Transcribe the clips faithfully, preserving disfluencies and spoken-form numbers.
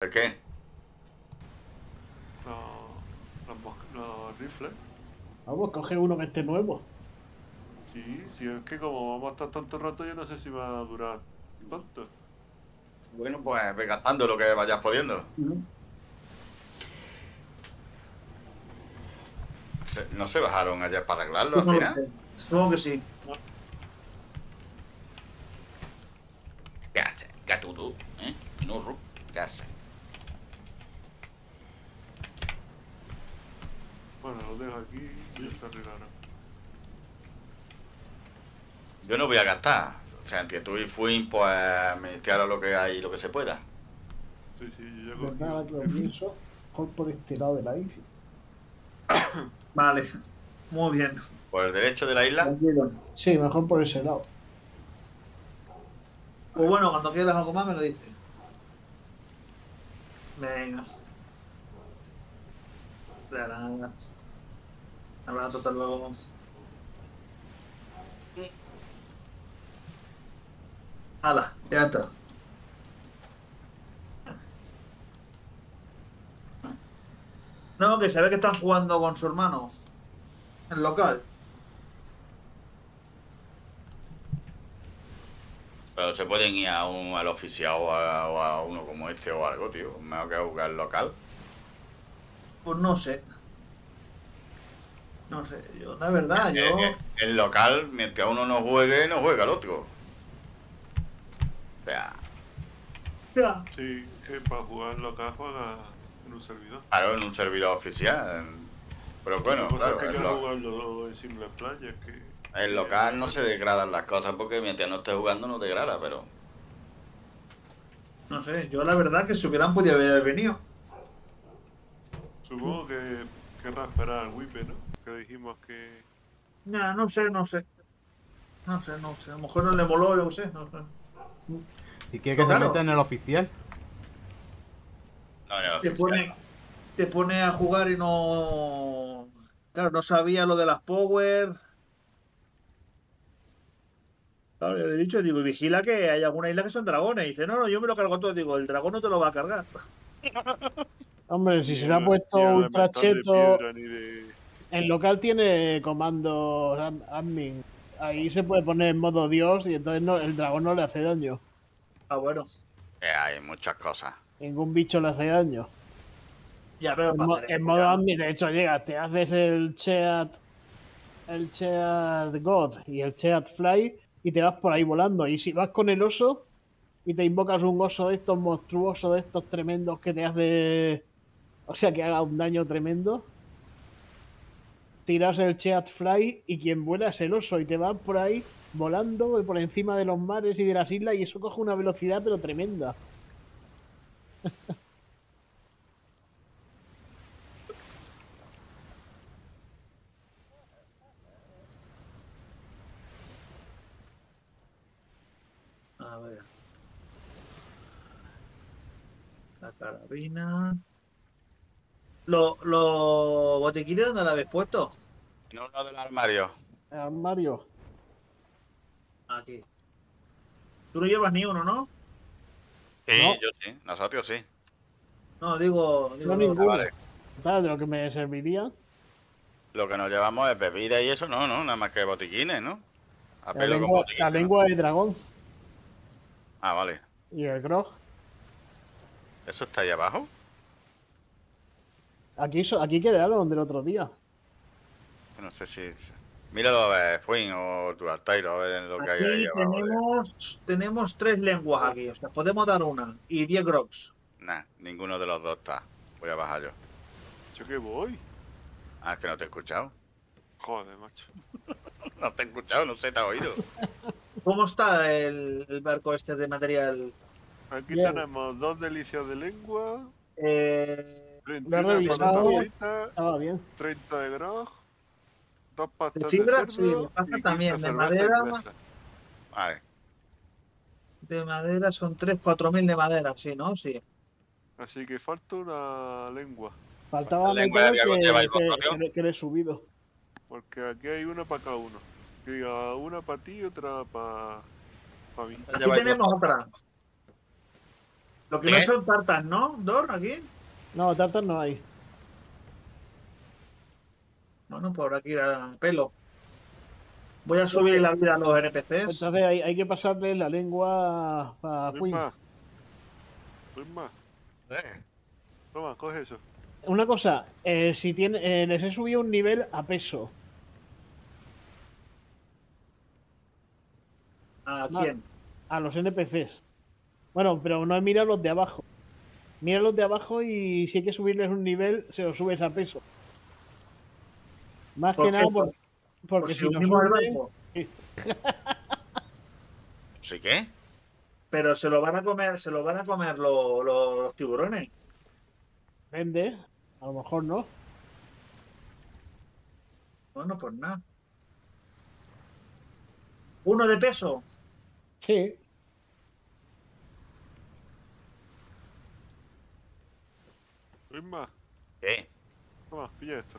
¿El qué? Los, los, mos- los rifles. Vamos, coge uno que esté nuevo. Sí, sí, es que como vamos a estar tanto rato, yo no sé si va a durar tanto. Bueno, pues ve gastando lo que vayas pudiendo. ¿No? Se- ¿No se bajaron ayer para arreglarlo Yo al no lo final? sé. Supongo que sí. ¿Qué hace? Gatutu, ¿eh? Pinurro, ¿qué hace? Bueno, lo dejo aquí y ya se arreglará. Yo no voy a gastar. O sea, entre tú y Fuin, pues administrar lo que hay, lo que se pueda. Sí, sí, yo ya De cogí nada que lo otro rifle. pienso, mejor por este lado de la isla. Vale. Muy bien. Por el derecho de la isla. Tranquilo. Sí, mejor por ese lado. Pues bueno, cuando quieras algo más me lo dices. Venga. Nada. Habrá total luego. Hala, ya está. No, que se ve que están jugando con su hermano. En local. Pero se pueden ir a un, al oficial o a, o a uno como este o algo, tío. Mejor que jugar local. Pues no sé. No sé, yo, la verdad, yo. Eh, eh, el local, mientras uno no juegue, no juega el otro. O sea, Ya. Sí, que para jugar local juega en un servidor. claro, en un servidor oficial. Pero bueno, Otra cosa claro, es que hay el, que lo- jugarlo en single player, que... el local no se degradan las cosas porque mientras no estés jugando no degrada, pero... No sé, yo la verdad que si hubieran podido haber venido. Supongo que querrá esperar al Wipe, ¿no? Que dijimos que... Ya, no sé, no sé. No sé, no sé. A lo mejor no le moló, yo qué sé, no sé. ¿Y quiere que Pero se claro. meta en el oficial? No, en el Te oficial. pone, te pone a jugar y no. Claro, no sabía lo de las Power. Claro, yo le he dicho, digo, y vigila que hay alguna isla que son dragones. Y dice, no, no, yo me lo cargo todo. Digo, el dragón no te lo va a cargar. Hombre, si Ni se le ha el- puesto ni el ultra elemental de cheto, piedra, ni de... el local tiene comandos ad- admin. Ahí se puede poner en modo Dios y entonces no, el dragón no le hace daño. Ah, bueno. Que hay muchas cosas. Ningún bicho le hace daño. Ya, pero En, para mo- hacer en eso, modo ya. admin, de hecho, llegas, te haces el Cheat, el Cheat God y el Cheat Fly y te vas por ahí volando. Y si vas con el oso y te invocas un oso de estos monstruosos, de estos tremendos que te hace. O sea, que haga un daño tremendo. Tiras el Cheat Fly y quien vuela es el oso y te vas por ahí volando por encima de los mares y de las islas y eso coge una velocidad pero tremenda. A ver. La carabina. ¿Los lo botiquines dónde la habéis puesto? En uno de los armarios. Eh, Mario, Aquí. Tú no llevas ni uno, ¿no? Sí, No. yo sí. Nosotros sí. No, digo. digo no los- ninguno. vale. ¿Sabes de lo que me serviría? Lo que nos llevamos es bebida y eso, no, no, nada más que botiquines, ¿no? A La pelo con lengua, botiquines. la ¿no? lengua de dragón Ah, vale. y el grog. ¿Eso está ahí abajo? Aquí, so- aquí quedaron del otro día. No sé si... Míralo a ver, Fuin o tu Altairo, a ver lo que hay ahí Aquí abajo. de- tenemos, tenemos tres lenguas aquí. O sea, podemos dar una. Y diez grogs. Nah, ninguno de los dos está. Voy a bajar yo. ¿Yo qué voy? Ah, es que no te he escuchado. Joder, macho. No te he escuchado, no sé, te ha oído. ¿Cómo está el, el barco este de material? Aquí Bien. tenemos dos delicias de lengua, Eh, treinta y Lo he una patatas revisado. fritas, Estaba bien. treinta de grog, dos de pastas de fibra, sí, cerdo de pasta y quince también. De cervezas madera, inglesas. Vale. de madera son tres cuatro mil de madera, sí, ¿no? Sí. Así que falta una lengua, Faltaba ¿La lengua meter de que, que lleváis que, vosotros? que le- que le he subido. porque aquí hay una para cada uno. Diga, una para ti y otra para pa mí. ¿La Aquí lleváis tenemos vosotros? otra. Lo que ¿Qué? no son tartas, ¿no, Dor? Aquí. No, tartas no hay. Bueno, por aquí a pelo. Voy a subir la vida a los N P Cs. Entonces hay, hay que pasarle la lengua a Queen. Luisma. Luisma. Eh. Toma, coge eso. Una cosa, eh, si tiene, eh, les he subido un nivel a peso. ¿A No. quién? A los N P Cs. Bueno, pero no mira los de abajo. Mira los de abajo y si hay que subirles un nivel, se los subes a peso. Más ¿Por que qué? nada por- Por- porque Por si los unimos al suben, barco. ¿Sí qué? Pero se lo van a comer, se lo van a comer lo- lo- los tiburones. vende. A lo mejor no. Bueno, pues nada. ¿Uno de peso? Sí. Luisma. ¿Qué? Toma, pilla esto.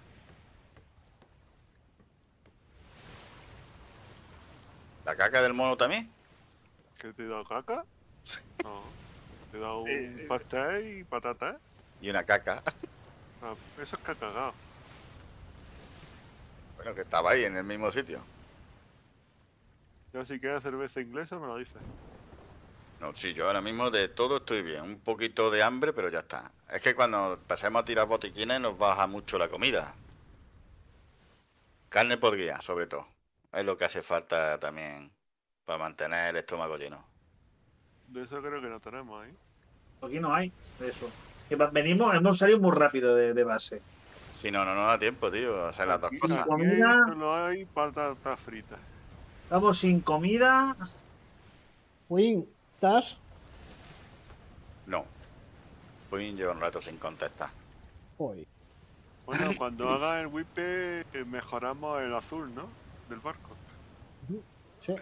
¿La caca del mono también? ¿Qué te he dado caca? Sí. No. Te he dado un pastel y patatas. Y una caca. Ah, eso es cacagao. Bueno, que estaba ahí en el mismo sitio. Ya si quieres cerveza inglesa me lo dices. No, sí, yo ahora mismo de todo estoy bien. Un poquito de hambre, pero ya está. Es que cuando pasemos a tirar botiquines nos baja mucho la comida. Carne por día, sobre todo. Es lo que hace falta también para mantener el estómago lleno. De eso creo que no tenemos ahí. Aquí no hay de eso. Es que va- venimos, hemos salido muy rápido de, de base. Si no, no nos da tiempo, tío, a hacer las dos Aquí, cosas. aquí Comida. solo hay patatas fritas. Estamos sin comida. Queen, ¿estás? No. Pues lleva un rato sin contestar. Hoy. Bueno, cuando haga el wipe eh, mejoramos el azul, ¿no? Del barco. Sí.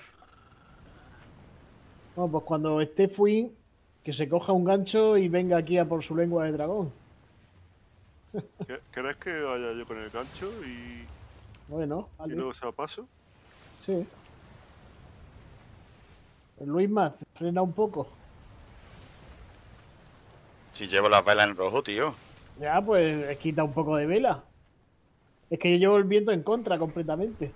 Bueno, pues cuando esté Queen, que se coja un gancho y venga aquí a por su lengua de dragón. ¿Qué- ¿Querés que vaya yo con el gancho y, Bueno, y vale. luego se lo paso? Sí. El Luis más, frena un poco. Si llevo las velas en rojo, tío. Ya, pues quita un poco de vela. Es que yo llevo el viento en contra completamente.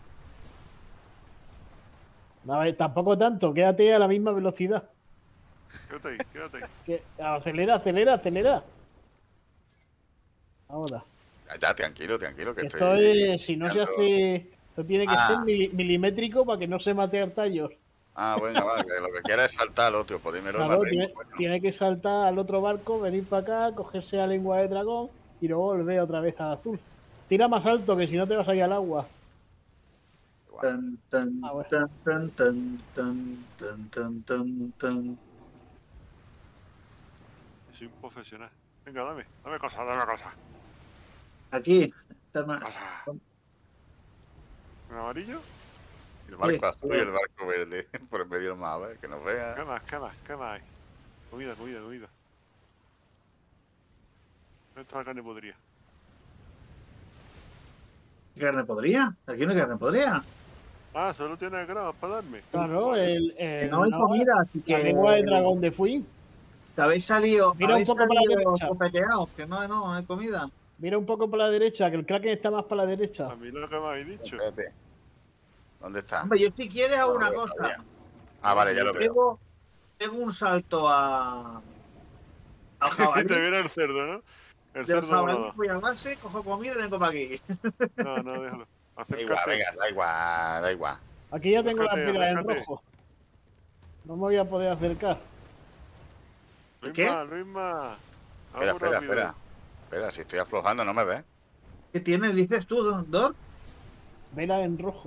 No, eh, tampoco tanto, quédate a la misma velocidad. Quédate ahí, quédate ahí. Que, acelera, acelera, acelera. Ahora. Ya, ya, tranquilo, tranquilo, que Que estoy... esto es, si no se hace, esto tiene que Ah. ser mili- milimétrico para que no se mate tallos. Ah, venga, va, que lo que quiera es saltar al otro, pues dímelo Claro, más tiene, rico, coño. tiene que saltar al otro barco, venir para acá, cogerse la lengua de dragón y luego volver otra vez al azul. Tira más alto que si no te vas a ir al agua. Tan, tan, Ah, bueno. tan, tan, tan, tan, tan, tan, tan, tan. Soy un profesional. Venga, dame, dame cosa, dame cosa. Aquí. Está más- Cosa. ¿Un amarillo? El barco Sí, azul y el barco verde, por el medio del mapa, ¿eh? Que nos ¿Qué vea. más, qué más, qué más hay? Comida, comida, comida. ¿Dónde está la carne podrida? ¿Qué carne podría? Aquí no hay carne podría. Ah, solo tiene grabas para darme. Claro, Vale. el, Que el- no hay no, comida, así la que. lengua de dragón de Fui. Que habéis salido. Mira un habéis poco para la salido derecha. copeteados, que no, no, no hay comida. Mira un poco para la derecha, que el Kraken está más para la derecha. A mí lo que me habéis dicho. Espérate. ¿Dónde está? Hombre, yo si quieres hago No lo una veo cosa. todavía. Ah, vale, ya lo veo. Tengo, tengo un salto a. Al Te jabalí. viene el cerdo, ¿no? El Del cerdo jabalí volado. voy a base, cojo comida y vengo para aquí. No, no, déjalo. Da igual, Acércate. venga, da igual, da igual. Aquí ya tengo las Acércate, velas en acércate. rojo. No me voy a poder acercar. ¿Qué? Luisma, Luisma. Espera, Algo espera, rápido. espera. Espera, si estoy aflojando, ¿no me ves? ¿Qué tienes, dices tú, Dor? Vela en rojo.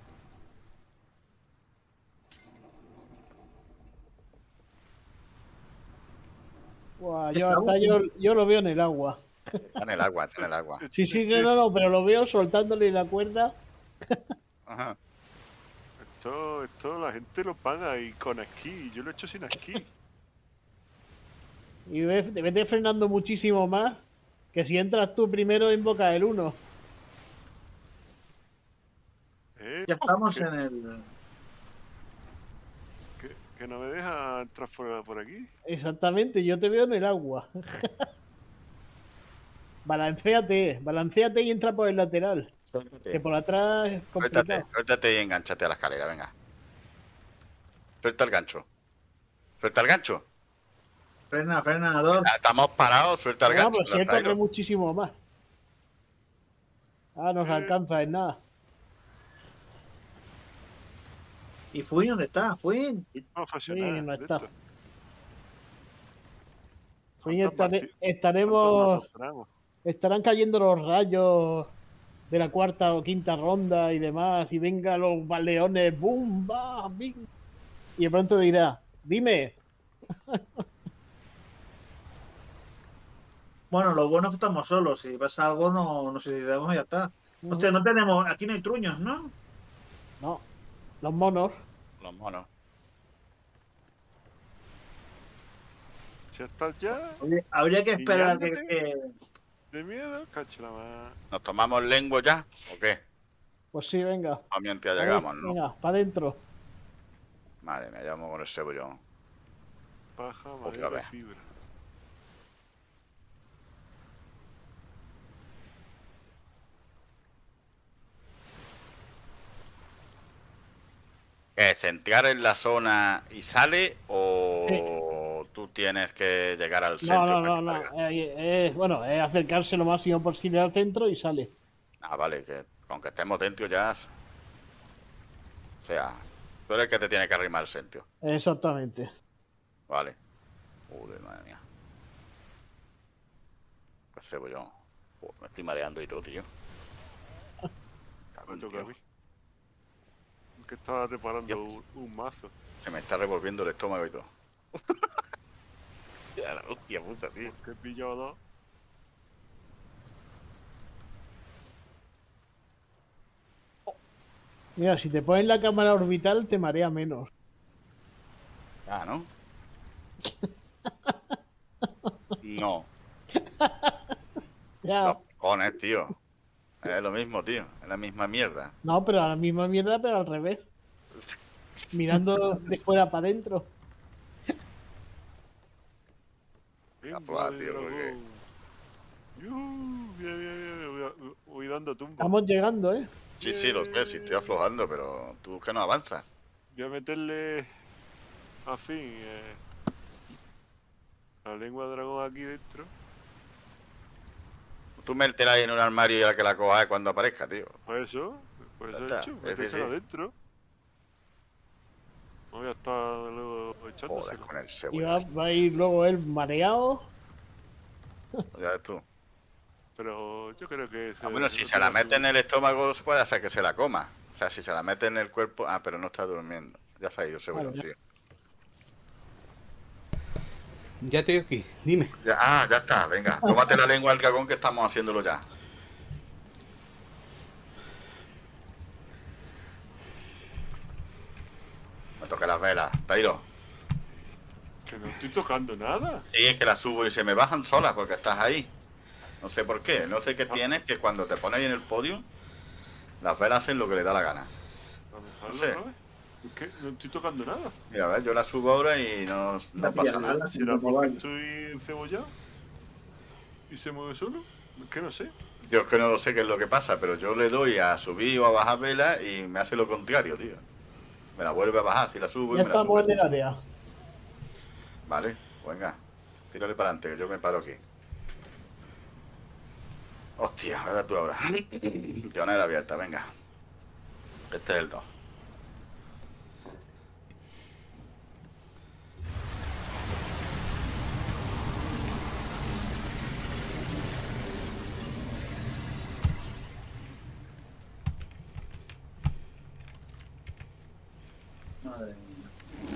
Buah, yo, Estamos- hasta yo, yo lo veo en el agua. Está en el agua, está en el agua. Sí, sí, no, no, no, pero lo veo soltándole la cuerda. Ajá. Esto, esto la gente lo paga y con esquí. Yo lo he hecho sin esquí. Y ves- te vete frenando muchísimo más que si entras tú primero en boca del uno. ¿Eh? Ya estamos ¿Qué? en el. ¿Qué? Que no me deja entrar por, por aquí. Exactamente, yo te veo en el agua. Balancéate, balancéate y entra por el lateral. Que por atrás es Suéltate, complicado. suéltate y enganchate a la escalera, venga. Suelta el gancho. Suelta el gancho. Frena, frena, dos. Ya estamos parados, suelta el No, gancho. pero si esto Lanzairo. es muchísimo más. Ah, nos Eh. alcanza en nada. ¿Y Fuin dónde está? Fuin. Profesional. Sí, no de está. esto. Pues ¿Cuántos estare- marti- ¿Cuántos estaremos, mazos tenemos? estarán cayendo los rayos de la cuarta o quinta ronda y demás, y venga los baleones, boom, va, bing. Y de pronto dirá, dime, Bueno, lo bueno es que estamos solos. Si pasa algo, no nos suicidamos y ya está. Hostia, no tenemos. Aquí no hay truños, ¿no? no, los monos, Los monos. Si estás ya Oye, habría que esperar a que, Guiándote. que- de miedo, cacho la más. ¿Nos tomamos lengua ya? ¿O qué? pues sí, venga, O mientras a ver, llegamos, ¿no? venga, para adentro. Madre mía, llamo con el cebollón. Paja, Otra madera, vez. fibra. ¿Es entrar en la zona y sale o tú tienes que llegar al No, centro? no, para no, no, que salga? eh, eh, bueno, es acercarse lo máximo posible al centro y sale. Ah, vale, que aunque estemos dentro ya... O sea, tú eres el que te tiene que arrimar el centro. Exactamente. Vale. Joder, madre mía. ¿Qué cebollón? Joder, me estoy mareando y todo, tío. Cago Me en toca a Dios. mí. Que estaba reparando Dios. un, un mazo. Se me está revolviendo el estómago y todo. Ya, la hostia puta, tío. Que he pillado dos. Mira, si te pones la cámara orbital te marea menos. Ah, ¿no? No. Ya. Los cojones, tío. Es lo mismo, tío. Es la misma mierda. No, pero a la misma mierda, pero al revés. Mirando de fuera para adentro. Venga, probar, de tío, dragón. porque- Yujú, bien, bien, bien, voy, a- voy dando tumba. Estamos llegando, ¿eh? Sí, sí, lo sé, sí estoy aflojando, pero tú que no avanzas. Voy a meterle a fin eh, la lengua de dragón aquí dentro. Tú métela ahí en un armario y a que la cojas cuando aparezca, tío. Por eso, por eso Ya he está, hecho, sí, sí, méteselo sí. adentro. No voy a estar luego Joder, echándoselo. con el Y va, cebolla. va a ir luego él mareado. Ya ves tú. Pero yo creo que... Ah, bueno, si se la mete en el estómago, se puede hacer que se la coma. O sea, si se la mete en el cuerpo... Ah, pero no está durmiendo. Ya se ha ido el cebollón, Vale, ya. tío. Ya estoy aquí, dime. Ya- ah, ya está, venga. Tómate la lengua al cagón que estamos haciéndolo ya. Me toque las velas. Tairo. Que no estoy tocando nada. Sí, es que las subo y se me bajan solas porque estás ahí. No sé por qué. No sé qué tienes, que cuando te pones ahí en el podio, las velas hacen lo que le da la gana. Vamos a No verlo sé. otra vez. Es que no estoy tocando nada. Mira, a ver, yo la subo ahora y no, no No pasa pilla nada. nada. ¿Será no porque vale. estoy encebollado? ¿Y se mueve solo? Es que no sé. Yo es que no sé qué es lo que pasa, pero yo le doy a subir o a bajar vela y me hace lo contrario, tío. Me la vuelve a bajar, si la subo y Ya me la estamos sube. en el área. Vale, venga. Tírale para adelante, que yo me paro aquí. Hostia, ahora tú ahora. Pionera abierta, venga. Este es el dos. Madre mía.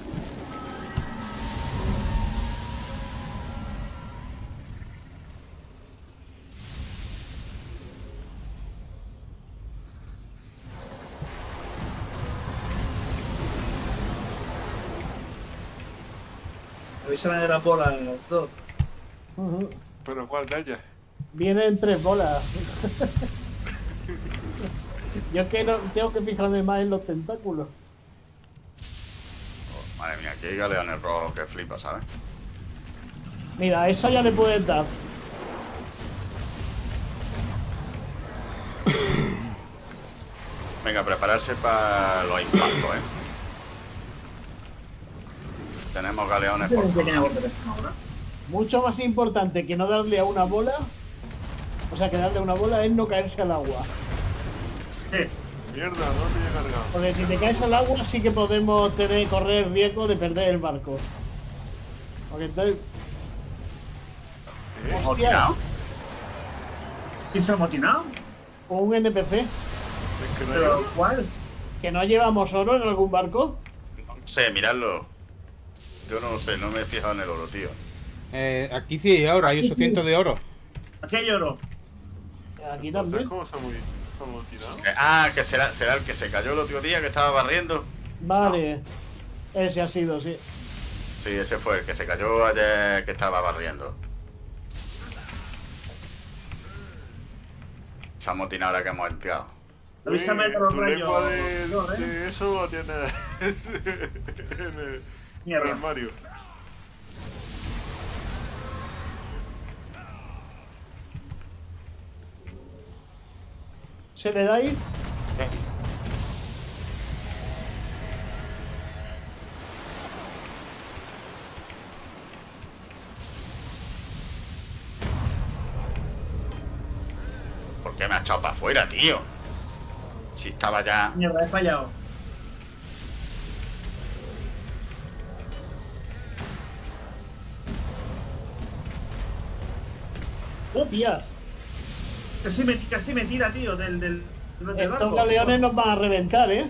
Avísame de las bolas, las dos. Ujú. ¿Pero cuál de ellas? Vienen tres bolas. Yo es que no, tengo que fijarme más en los tentáculos. Madre mía, aquí hay galeones rojos que flipa, ¿sabes? Mira, a esa ya le puedes dar. Venga, prepararse para los impactos, ¿eh? Tenemos galeones por ¿Qué tiene todos. golpe de ahora? Mucho más importante que no darle a una bola. O sea, que darle a una bola es no caerse al agua. Sí. Mierda, no te he cargado. Porque si te caes al agua sí que podemos tener, correr el riesgo de perder el barco. Porque entonces... ¿Eh? ¡Hostia! ¿Quién se ha motinado? Un N P C. Es que no ¿Pero hay... cuál? ¿Que no llevamos oro en algún barco? No sé, miradlo. Yo no lo sé, no me he fijado en el oro, tío. Eh, aquí sí, ahora hay ochocientos de oro. Aquí hay oro. Aquí ¿Sabes también. cómo se ha movi- se ha motivado? Eh, ah, que será, será el que se cayó el otro día que estaba barriendo. Vale. Ese ha sido, sí. Sí, ese fue el que se cayó ayer que estaba barriendo. Se ha motinado ahora que hemos entrado. Avísame Uy, de los tu rayos. lengua de, No, ¿eh? de eso lo tienes en el, en Mierda. el armario. ¿Se le da ahí? ¿Por qué me ha echado para afuera, tío? Si estaba ya... Mierda, he fallado. ¡Hostia! Casi me, casi me tira, tío, del, del, del Estos barco. galeones nos van a reventar, ¿eh?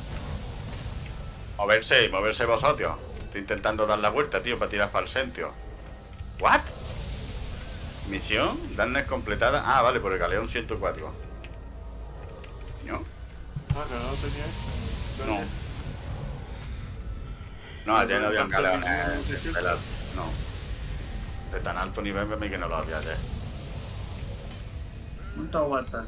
Moverse, moverse vosotros. Estoy intentando dar la vuelta, tío, para tirar para el centro. ¿What? Misión, darnes completada. Ah, vale, por el galeón ciento cuatro. ¿No? Ah, que no lo teníais. No. No, ayer no había galeones de nivel alto. No. De tan alto nivel para mí que no lo había ayer. ¿Cuánto aguanta?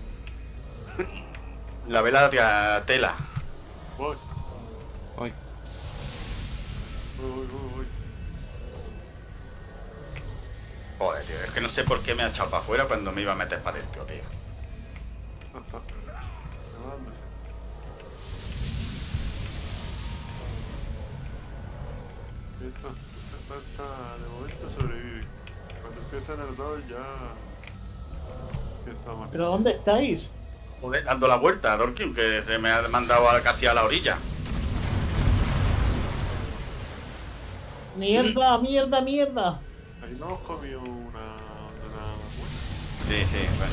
La vela de tela. Voy, Hoy. voy, voy, voy, voy. Joder, tío, es que no sé por qué me ha echado para afuera cuando me iba a meter para adentro, tío. No está. Llevándose. Esto, esta, esta, de momento sobrevive. Cuando empieza en el dos ya empieza más. ¿Pero dónde estáis? Joder, dando la vuelta, Dorkin, que se me ha mandado a- casi a la orilla. ¡Mierda, mierda, mierda! Ahí no hemos comido una. una. Sí, sí, bueno.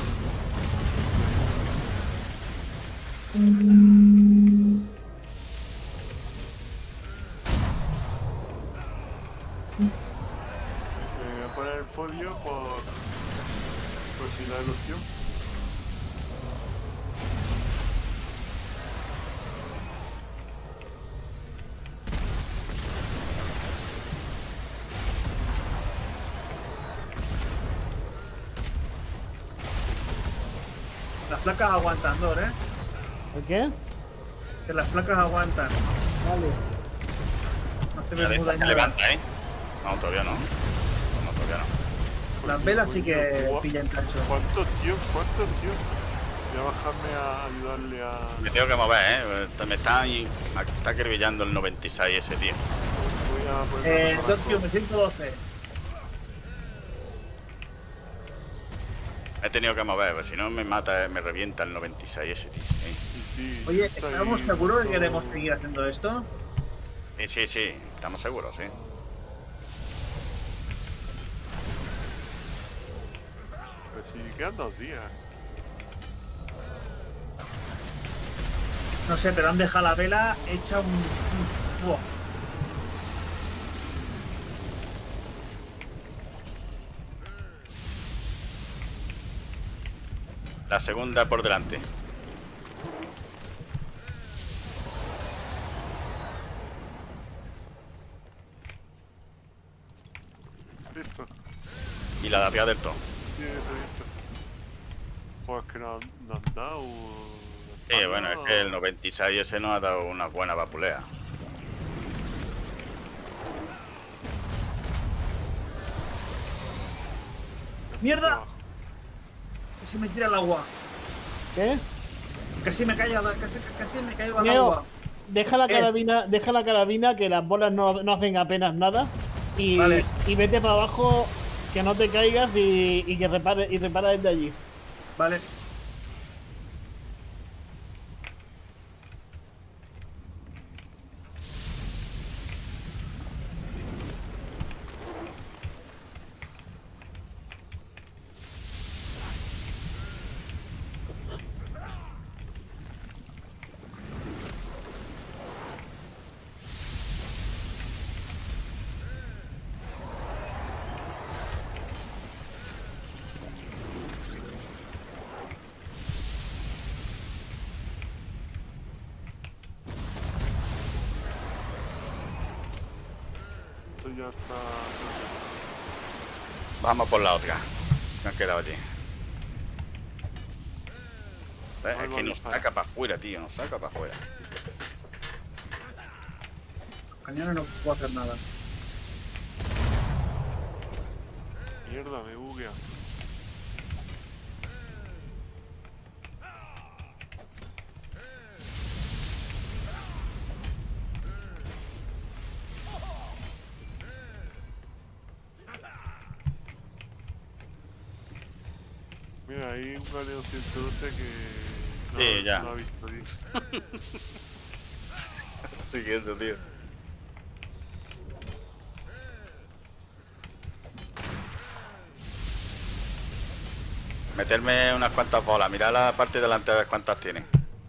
Eh, voy a poner el podio por. por si la erupción. Las placas aguantan, Dor, ¿eh? ¿El qué? Que las placas aguantan. Vale. No se La ve de muy esta se dañada. levanta, ¿eh? No, todavía no. No, todavía no. Las velas sí que Guau. pillan cacho. ¿Cuántos tíos? ¿Cuántos tíos? Voy a bajarme a ayudarle a. Me tengo que mover, ¿eh? Me está, ahí- me está acribillando el noventa y seis ese, tío. Voy a poner Eh, una Tokio, me ciento doce. Me he tenido que mover, porque si no me mata, me revienta el noventa y seis ese, tío. Sí, Sí, sí, Oye, está ¿estamos ahí seguros que todo- queremos seguir haciendo esto? sí, sí, sí, estamos seguros, sí. Pues sí, quedan dos días. No sé, pero han dejado la vela hecha un... un- Buah. La segunda por delante. Listo. Y la de arriba del todo. Sí, eso listo. Pues que no, no han dado. Sí, bueno, es que el noventa y seis ese nos ha dado una buena vapulea. ¡Mierda! Abajo. Casi me tira al agua. ¿Qué? Casi me caigo, casi, casi me caigo al Neo, agua. deja la ¿Qué? carabina, deja la carabina, que las bolas no, no hacen apenas nada. Y, Vale. y vete para abajo, que no te caigas y, y que repare, y repara desde allí. Vale. Esto ya está. Vamos por la otra. Me han quedado allí. ¿Ves? Ahí Es va que el nos disparo. saca para afuera, tío. Nos saca para afuera. Cañones no puedo hacer nada. Mierda, me buguea. Mira, hay un galeo ciento doce que no, Sí, ya. no ha visto, tío. Siguiente, tío. Meterme unas cuantas bolas. Mira la parte delante a ver cuántas tiene.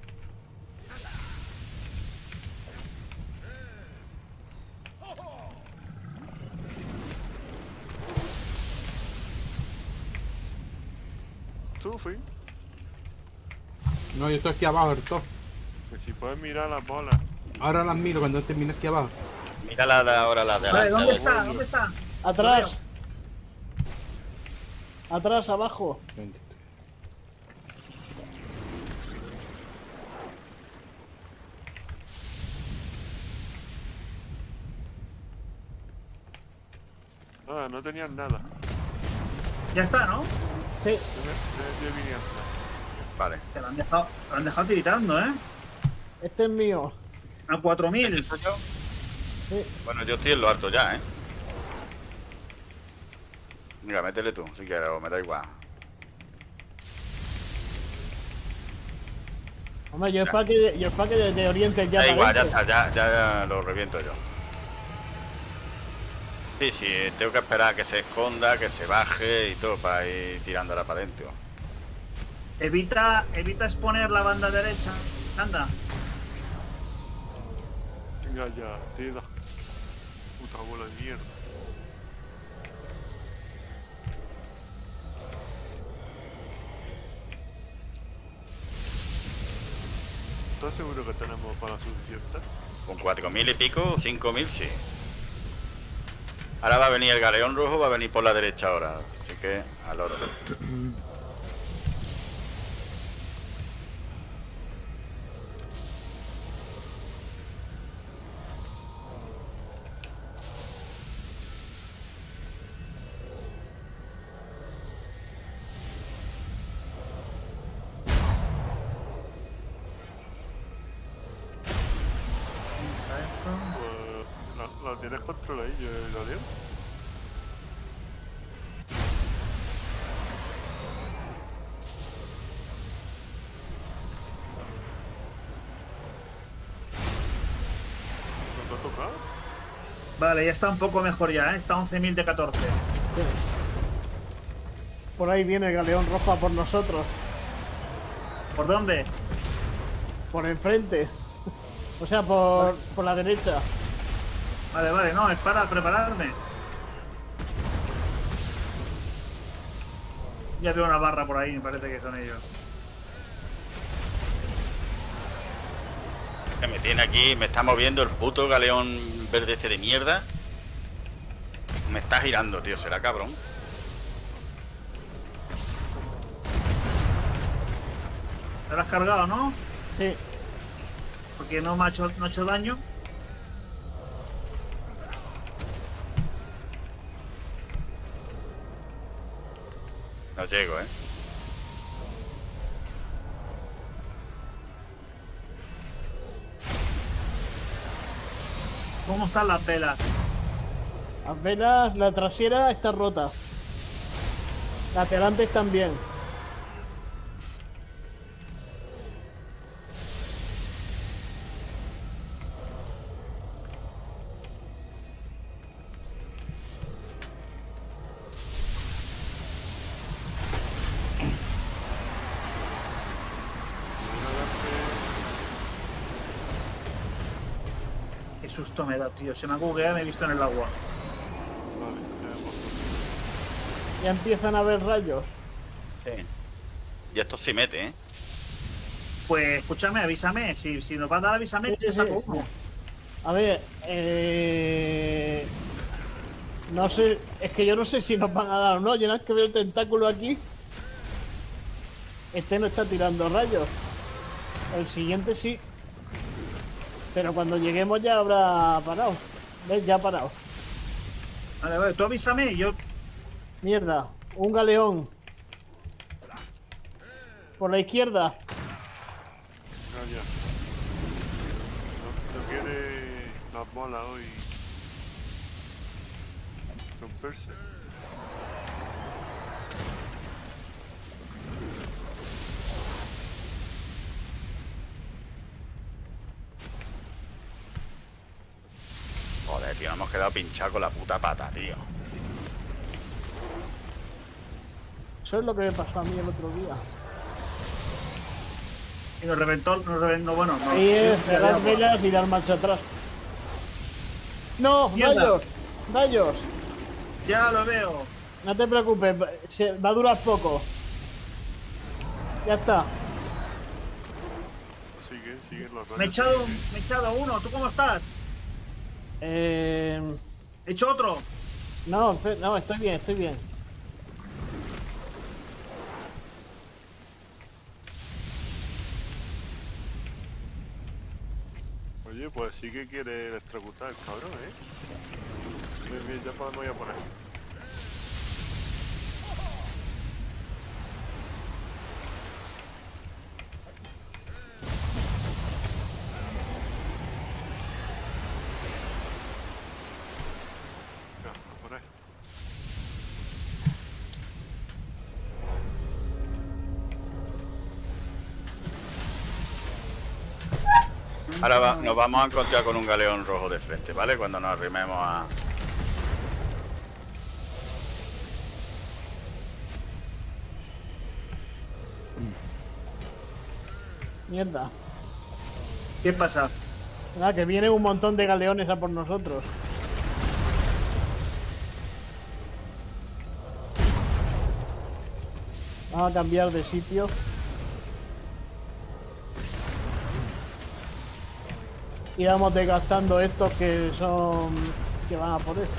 Tú, fui. No, yo estoy aquí abajo del todo. Que si puedes mirar las bolas. Ahora las miro cuando termine aquí abajo. Mira la de ahora, la de Vale, adelante. ¿dónde a ver. está? ¿Dónde está? Atrás. Atrás, abajo. Nada, no tenían nada. Ya está, ¿no? Sí. De, de, de Vinianza. Vale. Te lo han dejado, te lo han dejado tiritando, ¿eh? Este es mío. A cuatro mil. ¿Esto yo? Sí. Bueno, yo estoy en lo alto ya, ¿eh? Mira, métele tú, si quieres, o me da igual. Hombre, yo es para que, yo es para que te orientes ya. Da para igual, ya adentro. está, ya, ya, ya lo reviento yo. Sí, sí, tengo que esperar a que se esconda, que se baje y todo para ir tirándola para adentro. Evita, evita exponer la banda derecha. Anda. Venga ya, te da. Puta bola de mierda. ¿Estás seguro que tenemos para suficiente? Con cuatro mil y pico, cinco mil, sí. Ahora va a venir el galeón rojo, va a venir por la derecha ahora. Así que, al oro. Pues la, la tienes controladillo, el galeo. ¿No te ha tocado? Vale, ya está un poco mejor ya, ¿eh? Está once mil de catorce. Por ahí viene el galeón rojo a por nosotros. ¿Por dónde? Por enfrente. O sea, por, por la derecha. Vale, vale, no, es para prepararme. Ya veo una barra por ahí, me parece que son ellos. Que me tiene aquí, me está moviendo el puto galeón verde este de mierda. Me está girando, tío, será cabrón. ¿Te lo has cargado, no? Sí. Porque no me ha hecho, no ha hecho daño. No llego, ¿eh? ¿Cómo están las velas? Las velas, la trasera está rota. Las delantes también. Qué susto me da, tío. Se me ha bugueado y me he visto en el agua. Vale, ya hemos Ya empiezan a haber rayos. Sí. Y esto sí mete, ¿eh? Pues escúchame, avísame. Si, si nos va a dar, avísame. Sí, Te sí, saco sí. uno. A ver, eh... no sé, es que yo no sé si nos van a dar o no. Yo no es que veo el tentáculo aquí. Este no está tirando rayos. El siguiente sí. Pero cuando lleguemos ya habrá parado. ¿Ves? Ya ha parado. Vale, vale, tú avísame y yo. Mierda, un galeón. Por la izquierda. Ya, ya. No, no quiere las bolas hoy romperse. Joder, tío, nos hemos quedado pinchados con la puta pata, tío. Eso es lo que me pasó a mí el otro día. Y nos reventó, nos reventó, bueno, no. Ahí es Sí, cerrar agua. velas y dar marcha atrás. ¡No! Mierda. ¡Rayos! ¡Rayos! Ya lo veo. No te preocupes, va- se- va a durar poco. Ya está. Sigue, sigue los Me he rayos. echado, sigue. me he echado uno. ¿Tú cómo estás? Eh... He hecho otro. No, espe- no, estoy bien, estoy bien. Oye, pues sí que quiere electrocutar el cabrón, ¿eh? Bien, bien, ya podemos ir a poner. Ya, a poner. Ahora va- nos vamos a encontrar con un galeón rojo de frente, ¿vale? Cuando nos arrimemos a... Mierda. ¿Qué pasa? Nada, que viene un montón de galeones a por nosotros. Vamos a cambiar de sitio. Y vamos desgastando estos que son... que van a por esto.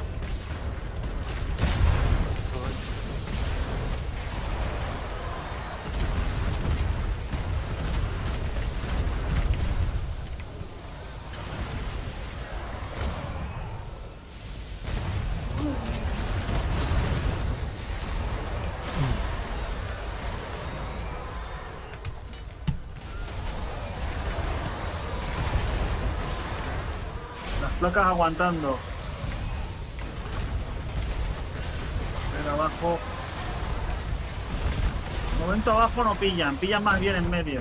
Las placas aguantando. Pero abajo. De momento abajo no pillan, pillan más bien en medio.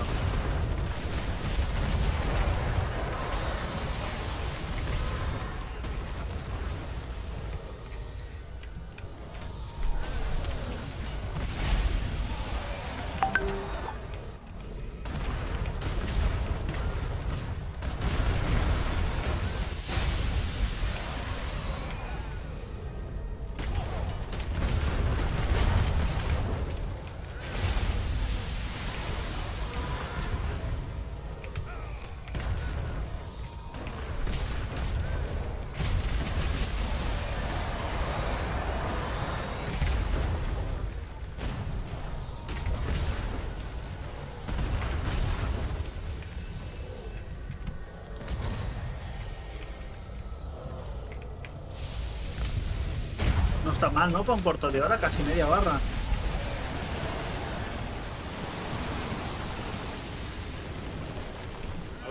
No está mal, ¿no? Para un cuarto de hora, casi media barra.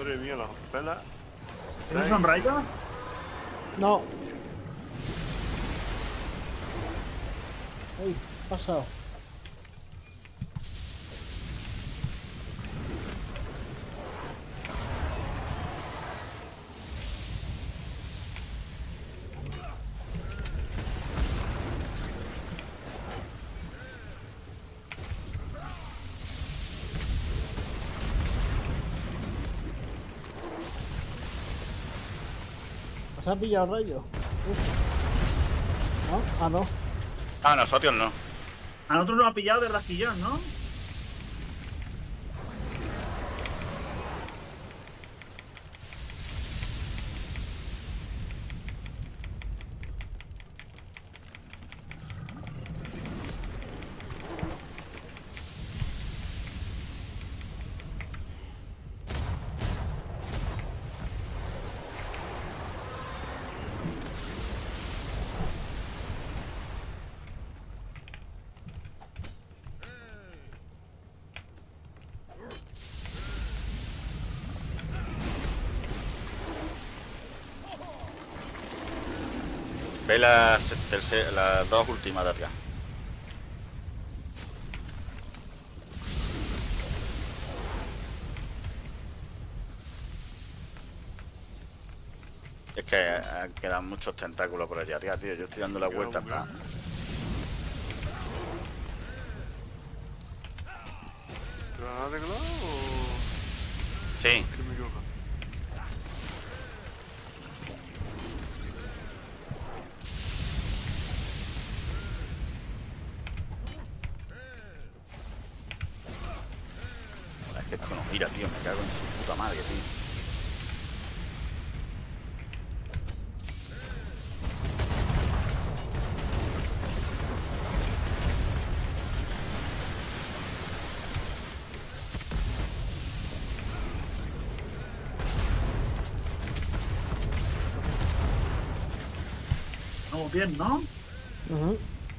Madre mía, las pelas. ¿Esos son rayos? No. Ay, ¿qué ha pasado? ¿Os ha pillado el rayo? Uf. ¿No? Ah, no. Ah, nosotros no. A nosotros nos ha pillado de rasquillón, ¿no? Ve las, terce- las dos últimas de atrás. Es que eh, quedan muchos tentáculos por allá atrás, tío. Yo estoy dando la vuelta en plan. ¿Te lo han arreglado o...? Sí. ¿Qué me equivoco? Es que esto no mira, tío. Me cago en su puta madre, tío. Vamos bien, ¿no? Ujú.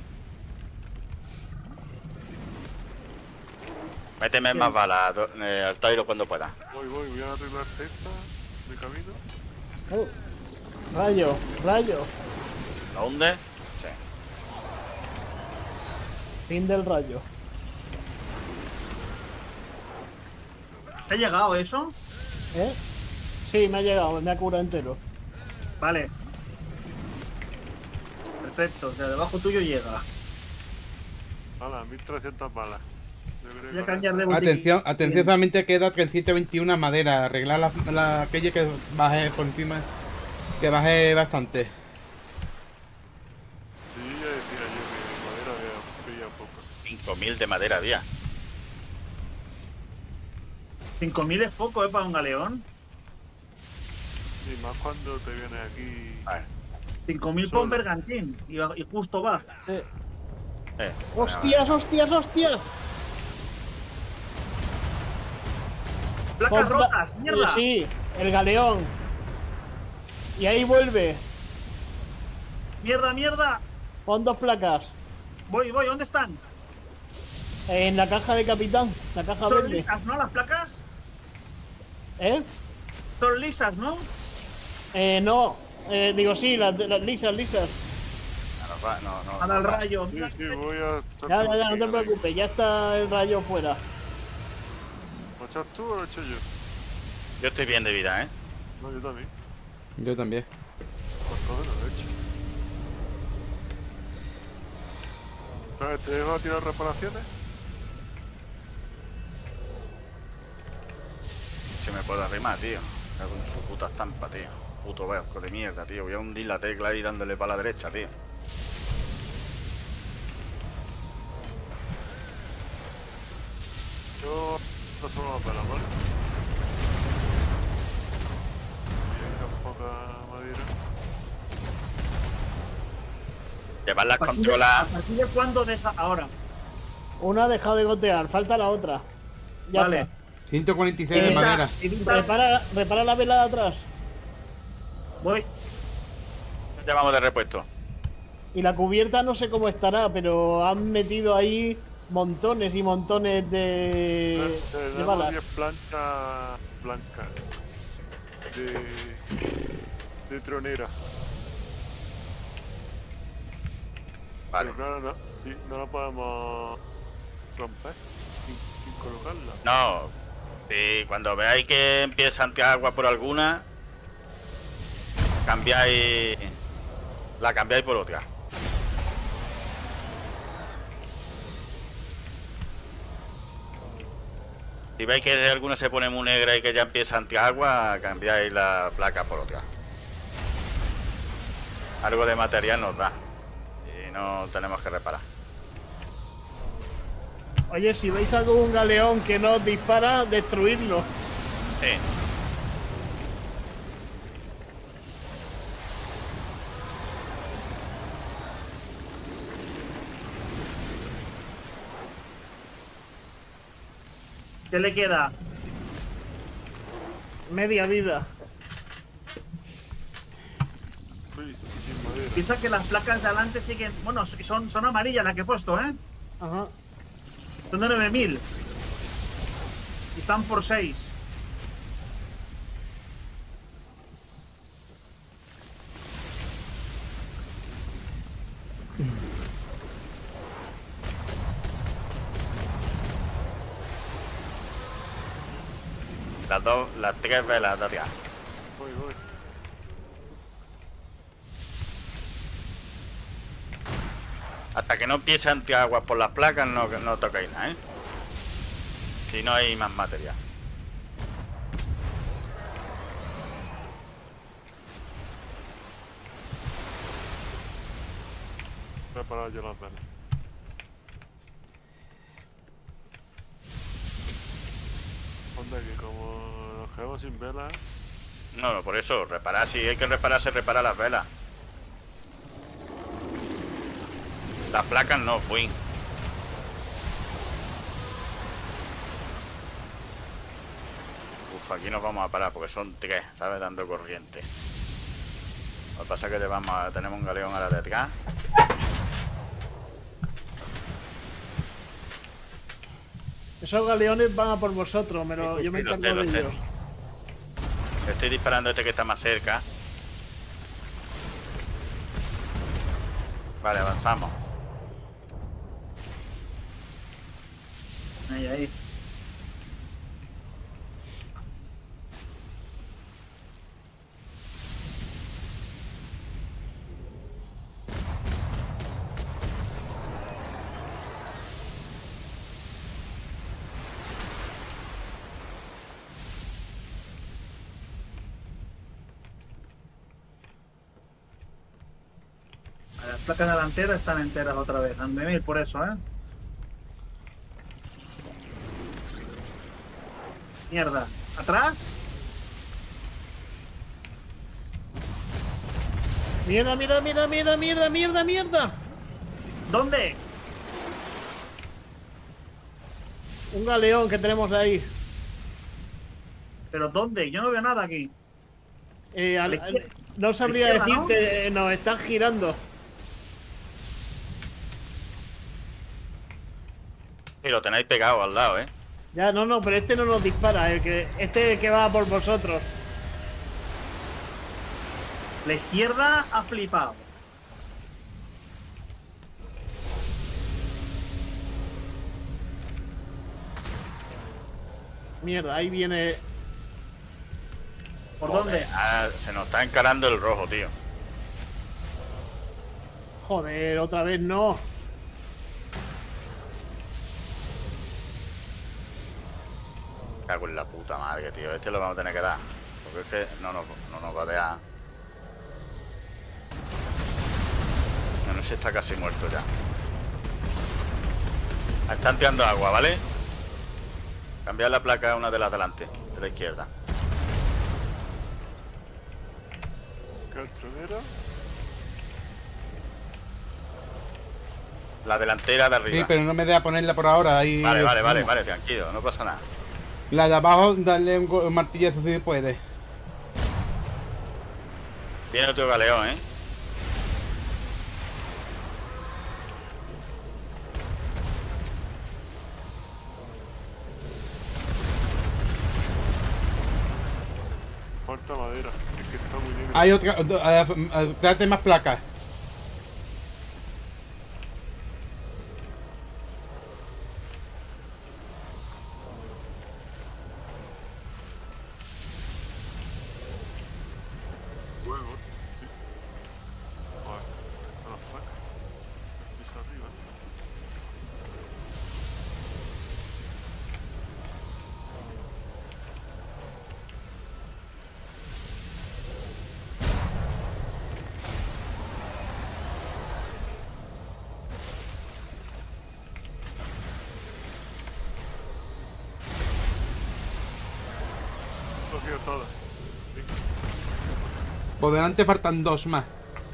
Méteme más balas do- eh, al Tairo cuando pueda. Voy, voy, voy a arreglar esta de camino. Oh. Rayo, rayo. ¿Lo hunde? Sí. Fin del rayo. ¿Te ha llegado eso? ¿Eh? Sí, me ha llegado, me ha curado entero. Vale. Perfecto, o sea, debajo tuyo llega. Hala, mil trescientas balas. Yo creo Voy a que cambiar de ahora- botiquín. Atención, atención, solamente queda trescientos veintiuno madera. Arreglar la, la aquella que baje por encima. Que baje bastante. Sí, ya decía yo que madera había pillado poco. cinco mil de madera había. cinco mil es poco, ¿eh? Para un galeón. Y más cuando te vienes aquí... A ver. cinco mil Solo. con bergantín. Y, va- y justo va. Sí. Eh, ¡Hostias, hostias, hostias! ¡Placas Compra- rotas! ¡Mierda! Sí, el galeón. Y ahí vuelve. ¡Mierda, mierda! Pon dos placas. Voy, voy, ¿dónde están? En la caja de capitán, la caja Son verde. lisas, ¿no? Las placas. ¿Eh? Son lisas, ¿no? Eh, no. Eh, digo, sí, las, las lisas, lisas. no, no, no, no, Para el no, rayo. Sí, Mira sí, que- voy a... estar Ya, ya, ya, no te contigo, preocupes, ya está el rayo fuera. ¿Lo echas tú o lo echo yo? Yo estoy bien de vida, ¿eh? No, yo también. Yo también. Pues todo lo he hecho. ¿Sabes? ¿Te dejo a tirar reparaciones? Si me puedo arrimar, tío. Me cago en su puta estampa, tío. Puto barco de mierda, tío. Voy a hundir la tecla ahí dándole para la derecha, tío. Yo no solo las velas, ¿vale? Tengo poca madera. Llevar las ¿A partir de- controlas. ¿A partir de cuándo deja? Ahora. Una ha dejado de gotear, falta la otra. Ya Vale. está. ciento cuarenta y seis de Eh, madera. Evita- Repara, repara la vela de atrás. Voy. Llevamos de repuesto. Y la cubierta no sé cómo estará, pero han metido ahí montones y montones de, Te- de Tenemos balas. diez planchas blancas. de, de tronera. Vale. Pero claro, no, sí, no la podemos romper sin, sin colocarla. No. Si cuando veáis que empieza antiagua por alguna, cambiáis. La cambiáis por otra. Si veis que alguna se pone muy negra y que ya empieza antiagua, cambiáis la placa por otra. Algo de material nos da. Y no tenemos que reparar. Oye, si veis algún galeón que no os dispara, destruirlo. Sí. ¿Qué le queda? Media vida. Uy, sin madera. Piensa que las placas de adelante siguen. Bueno, son, son amarillas las que he puesto, ¿eh? Ajá. Son de nueve mil. Y están por seis. Las dos, las tres velas de atrás. Voy, voy. Hasta que no empiece antiagua por las placas, no, no toquéis nada, ¿eh? Si no hay más material. Preparado yo las velas. Onda que como nos quedamos sin velas, No, no, por eso, reparar, si hay que reparar, se repara las velas. Las placas no, fui. Uf, aquí nos vamos a parar porque son tres, ¿sabes? Dando corriente. Lo que pasa es que te vamos a, tenemos un galeón a la de atrás. Esos galeones van a por vosotros, pero yo me Sí, lo encargo sé, lo de sé. ellos. Estoy disparando a este que está más cerca. Vale, avanzamos. Ahí, ahí. Las placas delanteras están enteras otra vez. Han de mil por eso, ¿eh? Mierda. ¿Atrás? Mierda, mierda, mierda, mierda, mierda, mierda, mierda. ¿Dónde? Un galeón que tenemos ahí. ¿Pero dónde? Yo no veo nada aquí. Eh, al- A la izquierda- no sabría a la izquierda, decirte, eh, nos están girando. Sí, lo tenéis pegado al lado, ¿eh? Ya, no, no, pero este no nos dispara, el que, este es el que va por vosotros. La izquierda ha flipado. Mierda, ahí viene. ¿Por dónde? Ah, se nos está encarando el rojo, tío. Joder, otra vez no. Cago en la puta madre, tío. Este lo vamos a tener que dar. Porque es que no nos, no nos va a dejar. No, no, se está casi muerto ya. Están tirando agua, ¿vale? Cambiar la placa a una de las delante, de la izquierda. ¿qué tronera? La delantera de arriba. Sí, pero no me deja ponerla por ahora. Ahí Vale, vale, vale, vale, tranquilo, no pasa nada. La de abajo, darle un, go- un martillazo si puede. Viene otro galeón, ¿eh? falta madera. Es que está muy negro. Hay otra. otra- eh, eh, Espérate más placas. Huevos, sí. Joder, están las placas. Piso arriba. Cogido todas. Sí. Por delante faltan dos más.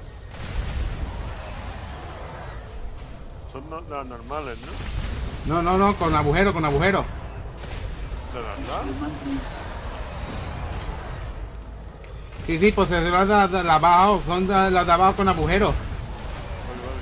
Son no- las normales, ¿no? No, no, no, con agujero, con agujero. ¿De verdad? Sí, sí, pues se las de, de, de abajo, son de, las de abajo con agujero. Vale, vale.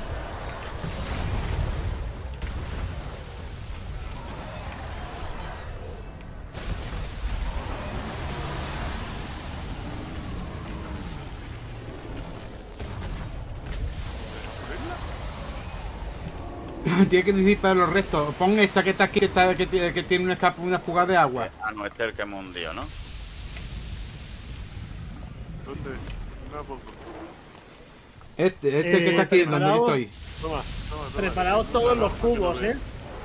Tiene que disipar los restos. Pon esta que está aquí, que, está, que, tiene- que tiene una, escapa- una fuga de agua. Ah, no, este es el que hemos hundido, ¿no? ¿Dónde? Una poco. Este, este Eh, que está aquí, donde yo preparaos. estoy. Toma, toma, toma. Preparaos que- todos los que no cubos, ve. ¿eh?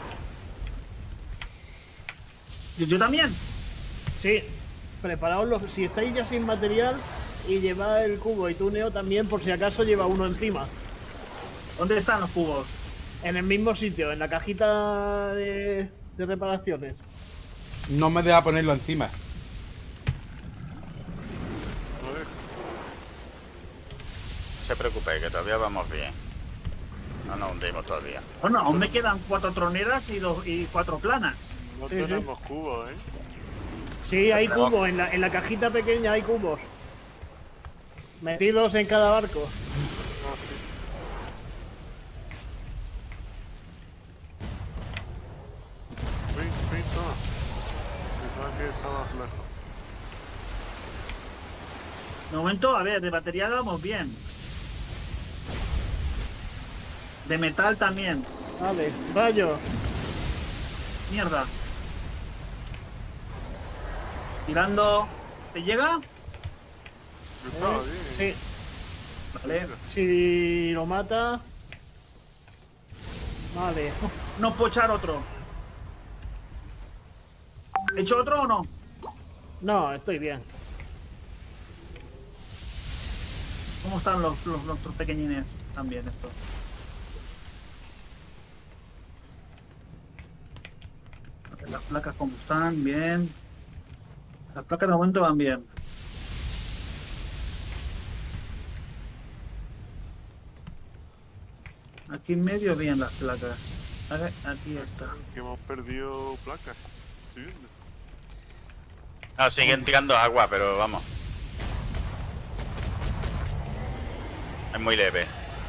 ¿Yo, yo también? Sí. Preparaos los... Si estáis ya sin material y llevad el cubo y tú, Neo, también, por si acaso lleva uno encima. ¿Dónde están los cubos? En el mismo sitio, en la cajita de, de reparaciones. No me deja ponerlo encima. No deja. No se preocupe, que todavía vamos bien. No nos hundimos todavía. Bueno, aún me quedan cuatro troneras y, dos, y cuatro planas. No Sí, sí. tenemos cubos, ¿eh? Sí, hay cubos, en la, en la cajita pequeña hay cubos. Metidos en cada barco. No, sí. Fin, fin, toma. Pensaba que estaba flaco. De momento, a ver, de batería vamos bien. De metal también. Vale, rayo. Mierda. Tirando. ¿Te llega? Yo estaba Eh, bien. Sí, Vale. si lo mata. Vale. No puedo echar otro. ¿He hecho otro o no? No, estoy bien. ¿Cómo están los, los nuestros pequeñines? También estos. A ver, las placas como están, bien. Las placas de momento van bien. Aquí en medio bien las placas. A ver, aquí está. Que hemos perdido placas. Estoy viendo. No, siguen tirando agua, pero vamos. Es muy leve.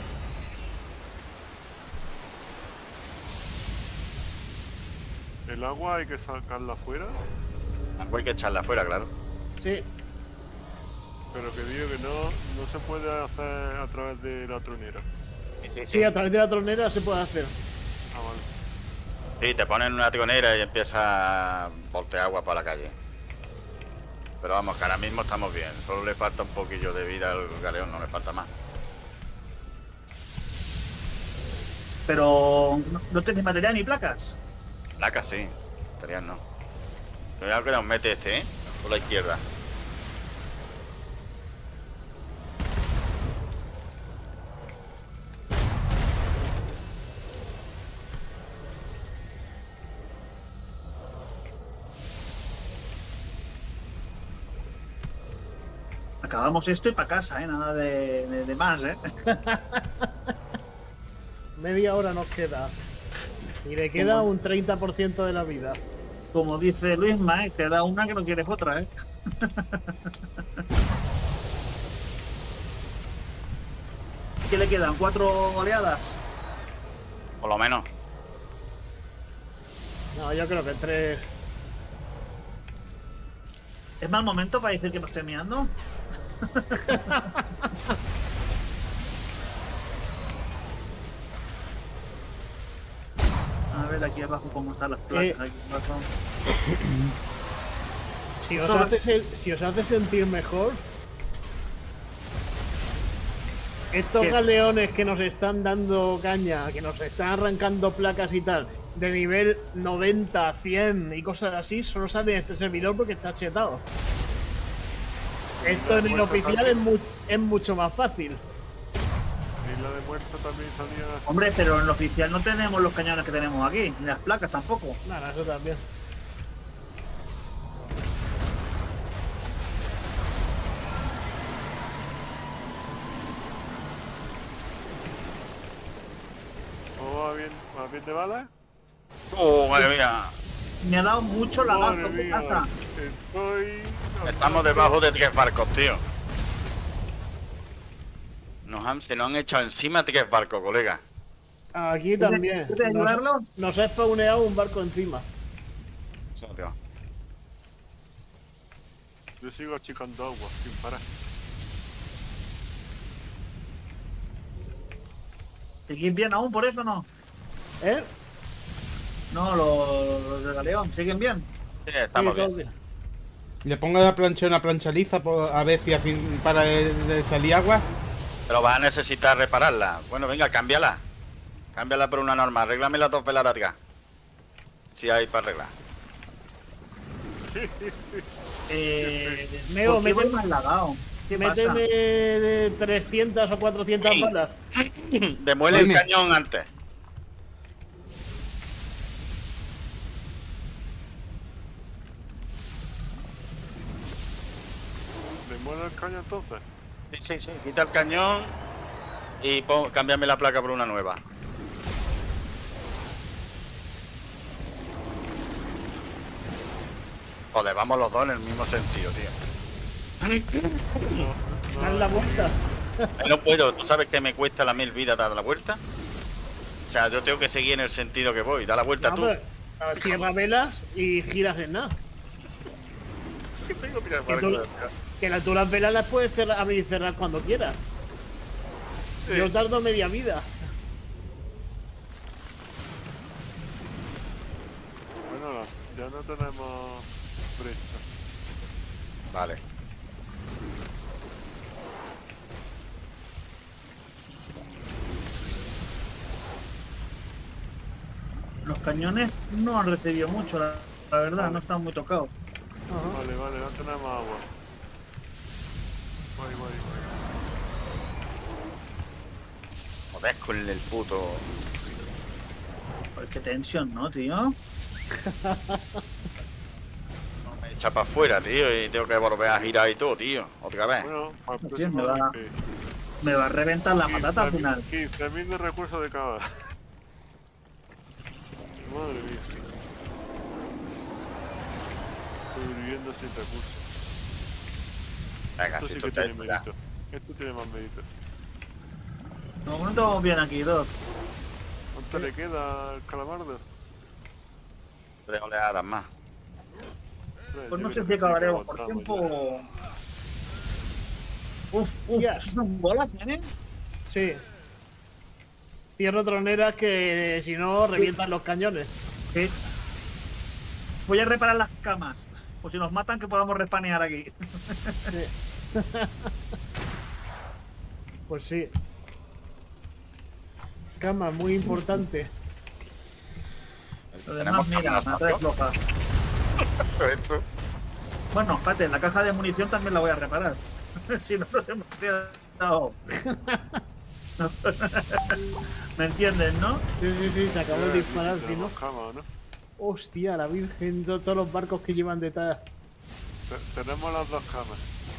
El agua hay que sacarla afuera, Agua hay que echarla afuera, claro. Sí, pero que digo que no, no se puede hacer a través de la tronera. Sí, sí, a través de la tronera se puede hacer. Ah, vale. Sí, te ponen una tronera y empieza a voltear agua para la calle. Pero vamos, que ahora mismo estamos bien. Solo le falta un poquillo de vida al galeón, no le falta más. Pero no, no tenéis material ni placas. Placas sí, material no. Cuidado que nos mete este, ¿eh? Por la izquierda. Acabamos esto y para casa, ¿eh? Nada de, de, de más, ¿eh? Media hora nos queda. Y le queda un treinta por ciento de la vida. Como dice Luisma, ¿eh? Te da una que no quieres otra, ¿eh? ¿Qué le quedan? ¿Cuatro oleadas? Por lo menos. No, yo creo que tres. ¿Es mal momento para decir que no estoy meando? A ver aquí abajo cómo están las placas. Eh. Aquí abajo. Si os, Eso- hace, se- si os hace sentir mejor, estos ¿Qué? galeones que nos están dando caña, que nos están arrancando placas y tal, de nivel noventa, cien y cosas así, solo sale en este servidor porque está chetado. Esto en el Muerto oficial es, también. mu- es mucho más fácil. Isla de Muerto también salía así. Hombre, pero en el oficial no tenemos los cañones que tenemos aquí, ni las placas tampoco. Nada, eso también. ¿Cómo va bien? ¿Va bien de bala? ¡Oh, madre mía! Me ha dado mucho Madre lagazo, ¿qué mía, pasa? estoy... Estamos debajo de tres barcos, tío. Nos han, se nos han echado encima tres barcos, colega. Aquí también. ¿Quieres Nos, ayudarlo? nos ha spawneado un barco encima. Eso, tío. Yo sigo achicando agua, sin parar. ¿Seguís bien aún por eso no? ¿Eh? No, los, los de Galeón, ¿siguen bien? Sí, estamos Sí, todo bien. Le pongo a la plancha una plancha liza por- a ver si así para de, de salir agua. Pero vas a necesitar repararla. Bueno, venga, cámbiala. Cámbiala por una normal. Arréglame las dos velas de atrás. Si hay para arreglar. Eh, Neo, ¿por qué voy mete- más lagado? ¿Qué pasa? Méteme de trescientas o cuatrocientas Sí. balas. Demuele el Dime. cañón antes. ¿Le muero el caño entonces? Sí, sí, sí. Quita el cañón y pon, cámbiame la placa por una nueva. Joder, vamos los dos en el mismo sentido, tío. No, Dan no, la vuelta. Ahí no puedo. ¿Tú sabes que me cuesta la mil vidas dar la vuelta? O sea, yo tengo que seguir en el sentido que voy. Da la vuelta No, tú. pero, a ver, cierra velas y giras en nada. Que tengo que mirar Que tú- Que las- tú las velas las puedes cerrar, abrir y cerrar cuando quieras. Sí. Yo tardo media vida. Bueno, ya no tenemos brecha. Vale. Los cañones no han recibido mucho, la, la verdad, Vale. no están muy tocados. Ajá. Vale, vale, no tenemos agua. Voy, voy, voy. Joder, con el puto. Pues qué tensión, ¿no, tío? No me echa para afuera, tío. Y tengo que volver a girar y todo, tío. Otra vez. Bueno, para el Hostia, próximo me va- D P. Me va a reventar la patata al final. quince mil de recursos de cada. Madre mía. Sobreviviendo sin recursos. Venga, Esto si sí tú que te tiene mérito. Esto tiene más mérito. De momento vamos bien aquí, Doc. ¿Cuánto le queda al calamardo? tres oleadas más. Pues no sé si acabaremos por tiempo. Uf, uf, Ya. son bolas, ¿eh? Sí. Cierro troneras que si no revientan los cañones. Sí. Voy a reparar las camas. Por si nos matan, que podamos respanear aquí. Sí. Pues sí. Cama, muy importante. Lo demás, mira, me atrae floja. Esto. Bueno, espérate, la caja de munición también la voy a reparar. Si no, nos hemos quedado. ¿Me entiendes, no? Sí, sí, sí, se acabó de disparar, si no. Tenemos cama, ¿no? Hostia, la virgen, to- todos los barcos que llevan detrás. Te- Tenemos las dos camas.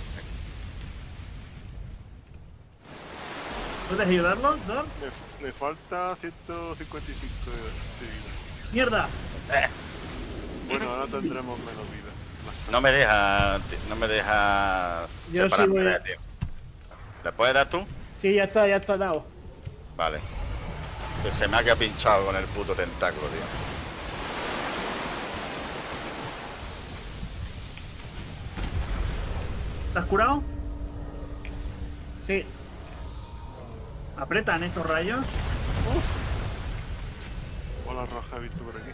¿Puedes ayudarnos, Doc? Le, le falta ciento cincuenta y cinco de, de vida. ¡Mierda! Bueno, ahora tendremos menos vida. Más No me deja. No me deja. Yo separarme sí voy de a- él, tío. ¿Le puedes dar tú? Sí, ya está, ya está dado. Vale. Que se me ha quedado pinchado con el puto tentáculo, tío. ¿Estás curado? Sí. Apretan estos rayos. Bola roja he visto por aquí.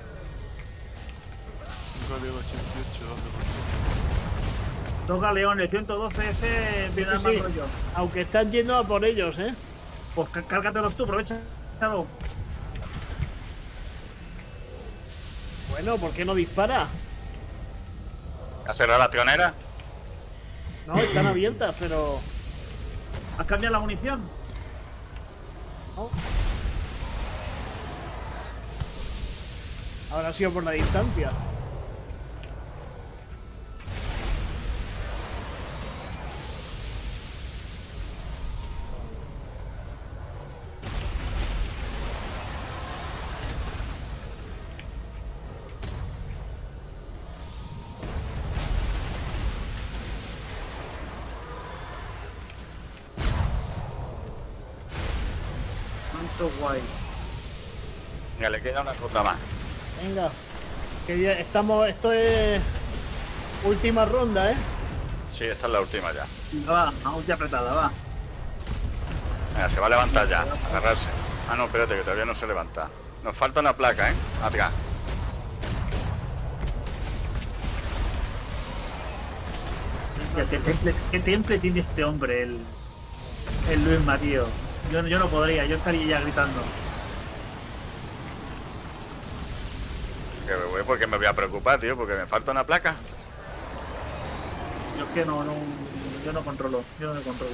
Un galeón ochenta y ocho, ¿dónde por Dos galeones, ciento doce ese empieza a dar Sí, sí. más rollo. Aunque están yendo a por ellos, ¿eh? Pues cá- cárgatelos tú, aprovechalo. Bueno, ¿por qué no dispara? ¿Ha cerrado la tionera? No, están abiertas, pero... ¿Has cambiado la munición? no. Ahora ha sido por la distancia. Cuánto guay. Venga, le queda una ronda más. Venga. Que ya estamos... Esto es... Última ronda, ¿eh? Sí, esta es la última ya. Venga, va, aún te apretada, va. Venga, se va a levantar ya. Agarrarse. Ah, no, espérate, que todavía no se levanta. Nos falta una placa, ¿eh? Atrás. Ya, ¿Qué temple, qué temple tiene este hombre, el, el Luis Matío? Yo, yo no podría, yo estaría ya gritando. Que me voy porque me voy a preocupar, tío, porque me falta una placa. Yo es que no, no, yo no controlo, yo no controlo.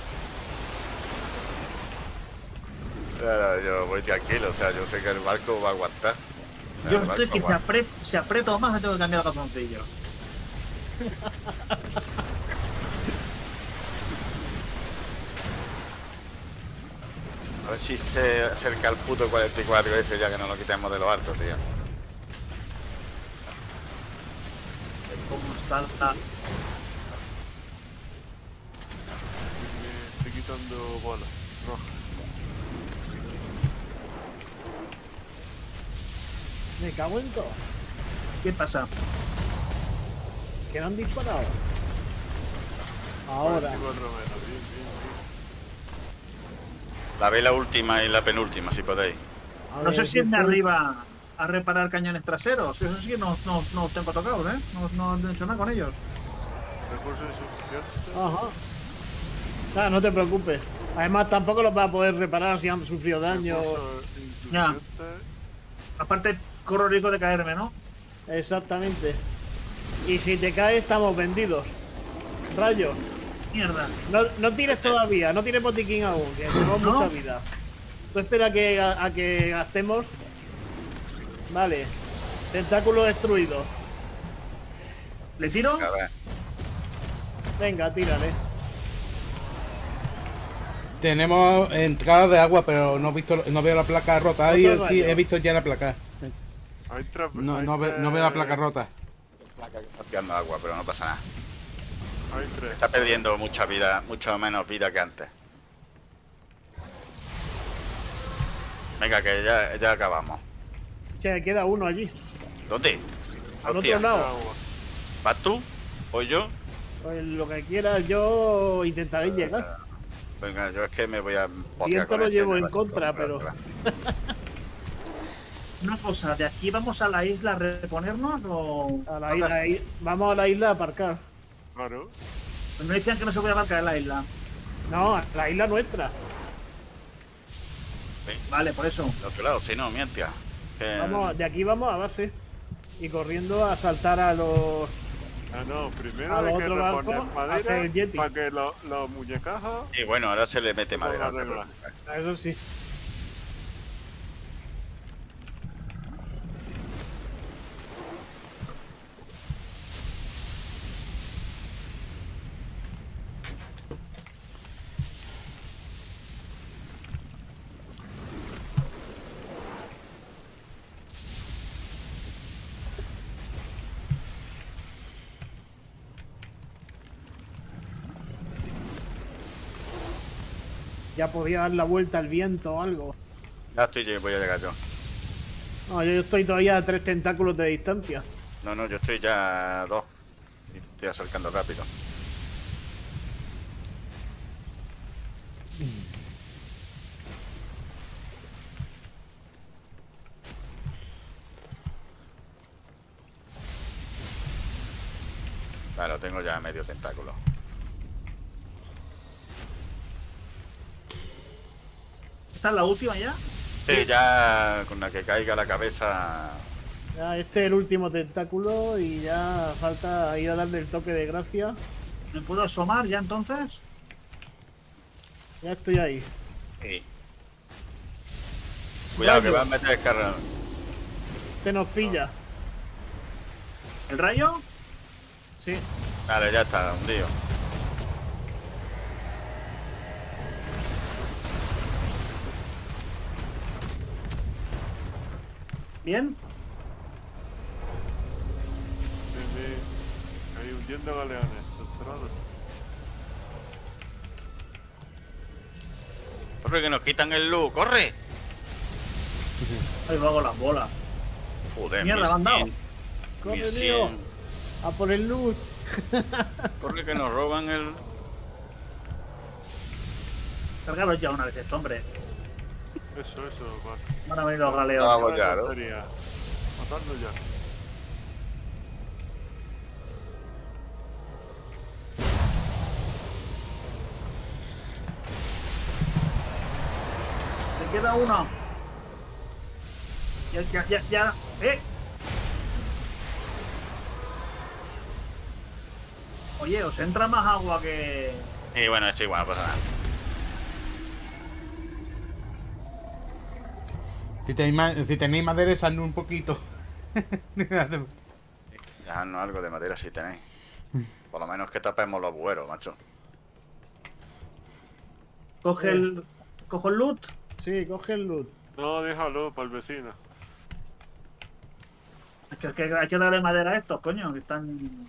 Claro, yo voy tranquilo, o sea, yo sé que el barco va a aguantar. O sea, Yo el estoy barco que se, aguanta. apre, se aprieto más, me tengo que cambiar el calzoncillo. A ver si se acerca el puto cuarenta y cuatro ese ya que no lo quitemos de lo alto, tío. ¿Cómo está la... Me estoy quitando bolas rojas. Me cago en todo. ¿Qué pasa? Que no han disparado. Ahora. cuarenta y cuatro metros, bien, bien, La ve la última y la penúltima, si podéis. A No sé ver, si irme estoy- arriba a reparar cañones traseros. Eso sí que no, no, no los tengo tocados, ¿eh? No, no he hecho nada con ellos. bien. Recursos insuficientes. Ajá. Nada, no te preocupes. Además, tampoco los vas a poder reparar si han sufrido daño. Recursos Ya. insuficientes. Aparte, corro riesgo de caerme, ¿no? Exactamente. Y si te caes, estamos vendidos. Rayos. Mierda. No, no tires todavía, no tires botiquín aún, que tenemos ¿No? mucha vida. Tú espera que, a, a que gastemos. Vale. Tentáculo destruido. ¿Le tiro? A ver. Venga, tírale. Tenemos entrada de agua, pero no he visto, no veo la placa rota. Ahí Otro sí, rayo. he visto ya la placa. Hay tres. No, hay no, ve- tres- no veo la placa rota. Placa que está tirando agua, pero no pasa nada. Hay tres. Está perdiendo mucha vida, mucho menos vida que antes. Venga, que ya, ya acabamos. Che, queda uno allí. ¿Dónde? Al Hostia, otro lado. Agua. ¿vas tú? ¿O yo? Pues lo que quieras, yo intentaré llegar. Venga, yo es que me voy a... Viento lo llevo en contra, pero- Una cosa, ¿de aquí vamos a la isla a reponernos o...? A la isla, ahí- vamos a la isla a aparcar. Claro. No decían que no se podía aparcar en la isla. No, a la isla nuestra. Vale, por eso. De otro lado, si no, mientia. Que- Vamos, de aquí vamos a base. Y corriendo a saltar a los... Ah, no, primero A lo hay que otro barco, reponer hacer madera el yeti. para que lo- los muñecajos. Y bueno, ahora se le mete madera. Vamos a no te arreglar. preocupes. Eso sí. Ya podía dar la vuelta al viento o algo. Ya estoy, yo voy a llegar yo. No, yo estoy todavía a tres tentáculos de distancia. No, no, yo estoy ya a dos. Y estoy acercando rápido. Vale, lo tengo ya medio tentáculo. ¿Esta es la última ya? Sí, ya con la que caiga la cabeza. Ya, este es el último tentáculo y ya falta ir a darle el toque de gracia. ¿Me puedo asomar ya entonces? Ya estoy ahí. Sí. Cuidado, que Rayo. vas a meter el carro. Te nos pilla. ¿El rayo? Sí. Vale, ya está, hundido. ¿Bien? Sí, sí. Ahí hundiendo galeones, doctorado. Corre, que nos quitan el luz, corre. Ahí va con las bolas. Joder, Mierda, me han dado. Corre, mil Neo. cien. A por el luz. Corre, que nos roban el. Cargaros ya una vez esto, hombre. Eso, eso, va. Van a venir los Ah, galeones. bueno. ya, ¿no? Tontería. Matadlo ya. Te queda uno. Ya, ya, ya, ya. ¡Eh! Oye, os entra más agua que... Y bueno, es igual, no pasa nada. Si tenéis, ma- si tenéis madera, echadme un poquito. Dejadnos algo de madera si tenéis. Por lo menos que tapemos los agujeros, macho. Coge el... Cojo el loot. Sí, coge el loot. No, déjalo para el vecino. Es que, es que hay que darle madera a estos, coño, que están...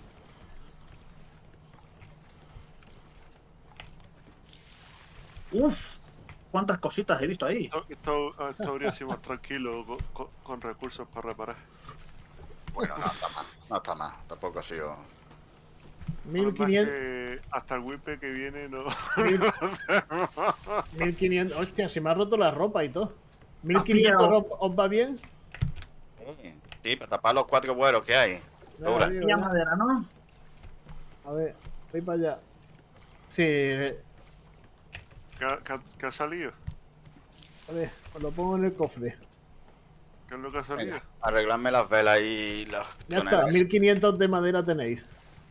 Uf, cuántas cositas he visto ahí. Esto, esto, esto habría sido más tranquilo con, con, con recursos para reparar. Bueno, no está mal. No está mal. Tampoco ha sido. mil quinientos. Que hasta el wipe que viene no. Mil- no sé. mil quinientos. Hostia, se me ha roto la ropa y todo. Has mil quinientos pillado. os, os va bien. Sí, para tapar los cuatro agujeros que hay. Ya, Ahora. tío, Ya ya. madera, ¿no? A ver, voy para allá. Sí, eh, ¿Qué, ha- qué ha- qué ha salido? a ver, os lo pongo en el cofre. ¿Qué es lo que ha salido? Venga, arregladme las velas y las Ya está, pioneras. mil quinientos de madera tenéis.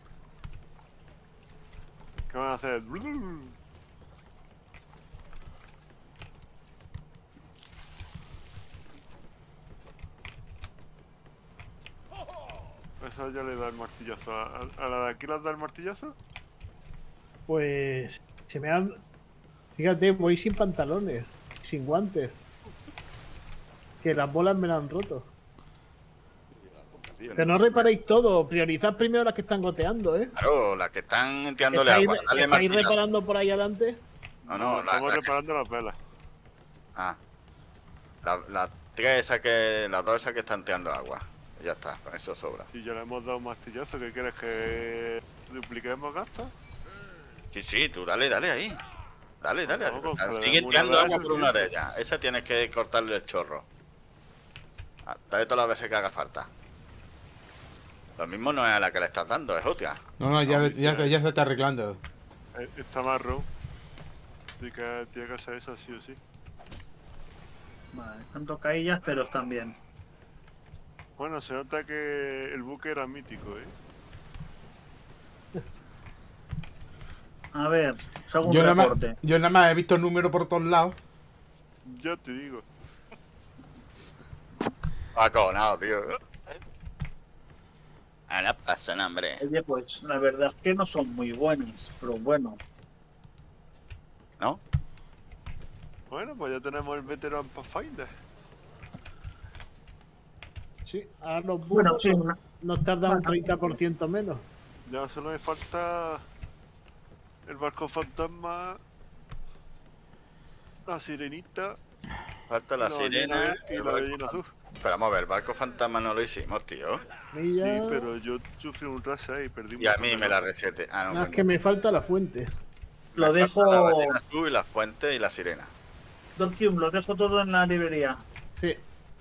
¿Qué van a hacer? Esa ya le da el martillazo. ¿A, a la de aquí le da el martillazo? Pues se me han... Fíjate, voy sin pantalones, sin guantes. Que las bolas me las han roto. Tío, Que no reparéis todo, priorizad primero las que están goteando, ¿eh? Claro, las que están tirándole ¿Estáis, agua. Dale estáis martillazo. reparando por ahí adelante? No, no, la, estamos la que- reparando las velas. Ah. La- las tres esas que. Las dos esas que están tirando agua. Ya está, con eso sobra. Si ya le hemos dado un martillazo, ¿qué quieres que dupliquemos gastos? Sí, sí, tú dale, dale ahí. Dale, dale. No, con que le Siguen demos tirando una agua vez, por sí. una de ellas. Esa tienes que cortarle el chorro. Ah, dale todas las veces que haga falta. Lo mismo no es a la que le estás dando, es otra. No, no, ya, No, ya, ya. ya se está arreglando. Eh, Está marrón. Así que tiene que hacer eso sí o sí. Vale, están tocaillas, pero están bien. Bueno, se nota que el buque era mítico, ¿eh? A ver, os hago un Yo nada, más, reporte. yo nada más he visto números por todos lados. Ya te digo. Acojonado, tío. Ah, no pasa nada, hombre. Oye, pues la verdad es que no son muy buenos, pero bueno. ¿No? Bueno, pues ya tenemos el veteran Pathfinder. Sí, ahora los Bueno, bulos sí, una- nos tardan un treinta por ciento menos. Ya solo me falta el barco fantasma, la sirenita Falta la y ballena sirena. y el la barco ballena azul. Pero vamos a ver, el barco fantasma no lo hicimos, tío. Milla... Sí, pero yo sufrí un raza y perdí Y a mucho mí me menos. la resete. Ah, no, Ah, es coño. que me falta la fuente. Lo Me dejo. falta la ballena azul y la fuente y la sirena. Dorkium, lo dejo todo en la librería. Sí.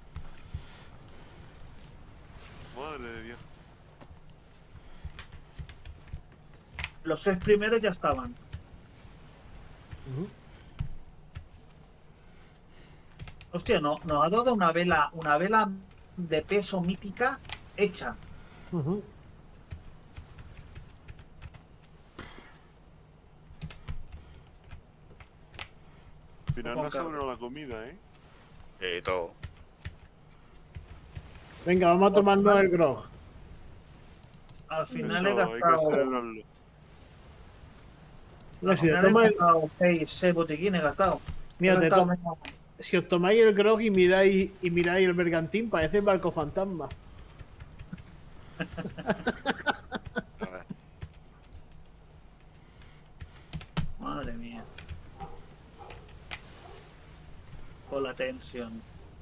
Madre de Dios. Los seis primeros ya estaban. Ujú. Hostia, no, nos ha dado una vela, una vela de peso mítica hecha. Ujú. Al final Con no calma. sobró la comida, ¿eh? Y todo. Venga, vamos a tomarnos el grog. Al final he Eso hay que gastado. celebrarlo. Mira, Al si, te final he tomas el- gastado seis, seis botiquines gastado. mira, He te gastado to- menos. si os tomáis el grog y miráis, y miráis el bergantín, parece el barco fantasma. A ver. Madre mía. Con la tensión.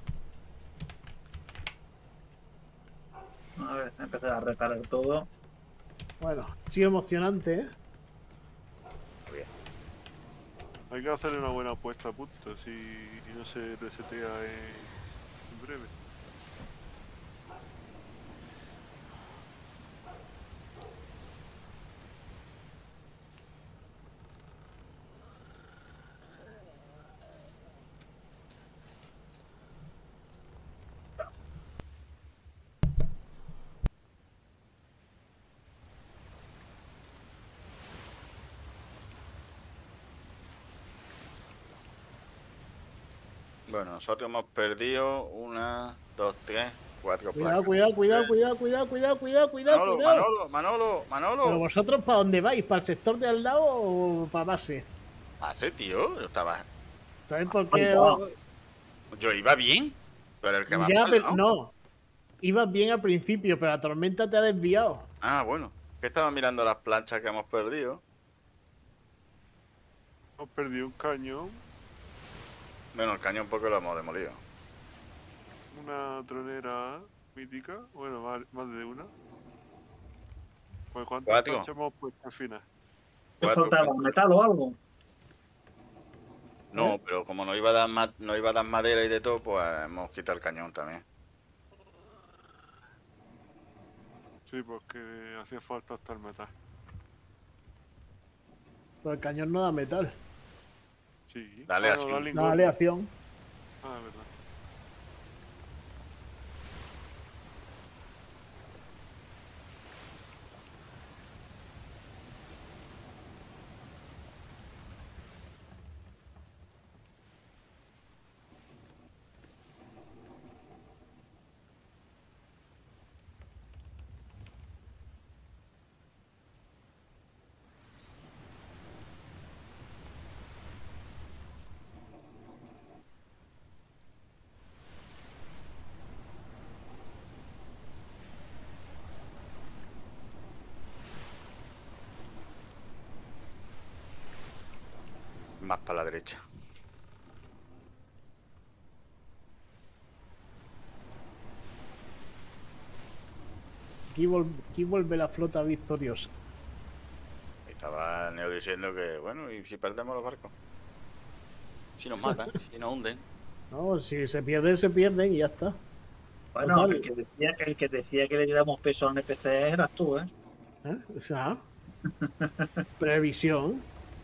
A ver, empezar a reparar todo. Bueno, sí emocionante, ¿eh? Bien. Hay que hacerle una buena apuesta a puntos si y no se resetea en, en breve. Bueno, nosotros hemos perdido una, dos, tres, cuatro Cuidado, placas. cuidado, cuidado, Eh, cuidado, cuidado, cuidado, cuidado, cuidado, Manolo, cuidado. Manolo, Manolo, Manolo. Pero vosotros, ¿para dónde vais? ¿Para el sector de al lado o para base? Ah, sí, tío. Yo estaba. ¿Sabéis por qué? Ay, os- Yo iba bien. Pero el que va Ya, mal, pero ¿no? no. Ibas bien al principio, pero la tormenta te ha desviado. Ah, bueno. Que estaba mirando las planchas que hemos perdido. Hemos perdido un cañón, Bueno, el cañón porque lo hemos demolido. una tronera mítica, bueno, más, más de una. Pues ¿cuántas Cuatro. planchas hemos puesto al final? ¿Qué Cuatro faltaba? puntos. ¿Metal o algo? No, ¿Eh? pero como no iba a dar ma- no iba a dar madera y de todo, pues hemos quitado el cañón también. Sí, porque hacía falta hasta el metal. Pero el cañón no da metal. Sí. Dale Ah, así. no, da Da lingote. aleación. Ah, verdad. Más para la derecha. Aquí, vol- aquí vuelve la flota victoriosa. Estaba Neo diciendo que, bueno, ¿y si perdemos los barcos? Si nos matan, si nos hunden. No, si se pierden, se pierden y ya está. Bueno, Total. el que, decía, el que decía que le diéramos peso a un N P C eras tú, ¿eh? ¿Eh? O sea, previsión.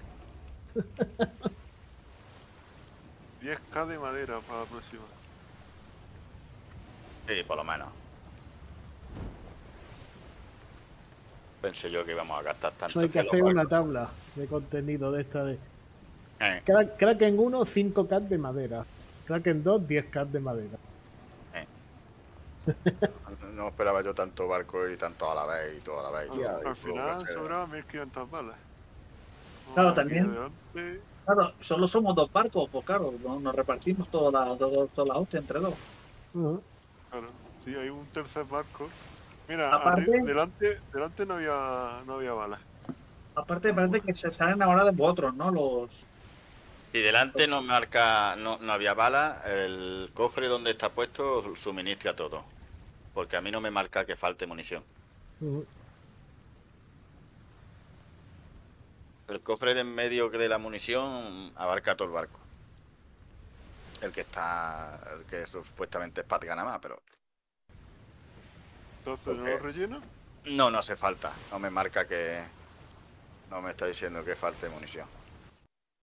diez K de madera para la próxima. Sí, por lo menos. Pensé yo que íbamos a gastar tanto. Eso hay que en los hacer una barcos. tabla de contenido de esta de. Eh, Cra- Kraken uno, cinco K de madera. Kraken dos, diez K de madera. eh. No esperaba yo tanto barco y tanto a la vez y todo a la vez. y todo, Ah, y al todo final va a ser- sobraban mil quinientas balas. Claro, Aquí también. delante, Claro, solo somos dos barcos, pues claro, no- nos repartimos todas las todo, todas las hostias entre dos. Ujú. claro, sí, hay un tercer barco. Mira, Aparte- arri- delante, delante no había, no había balas. Aparte, parece que se, se han enamorado de vosotros, ¿no? Los. Y delante no marca, no, no había bala, el cofre donde está puesto suministra todo. Porque a mí no me marca que falte munición. Ujú. El cofre de en medio de la munición abarca todo el barco. El que está... El que supuestamente es para nada más, pero... Entonces, ¿no Ok. lo relleno? No, no hace falta. No me marca que... No me está diciendo que falte munición.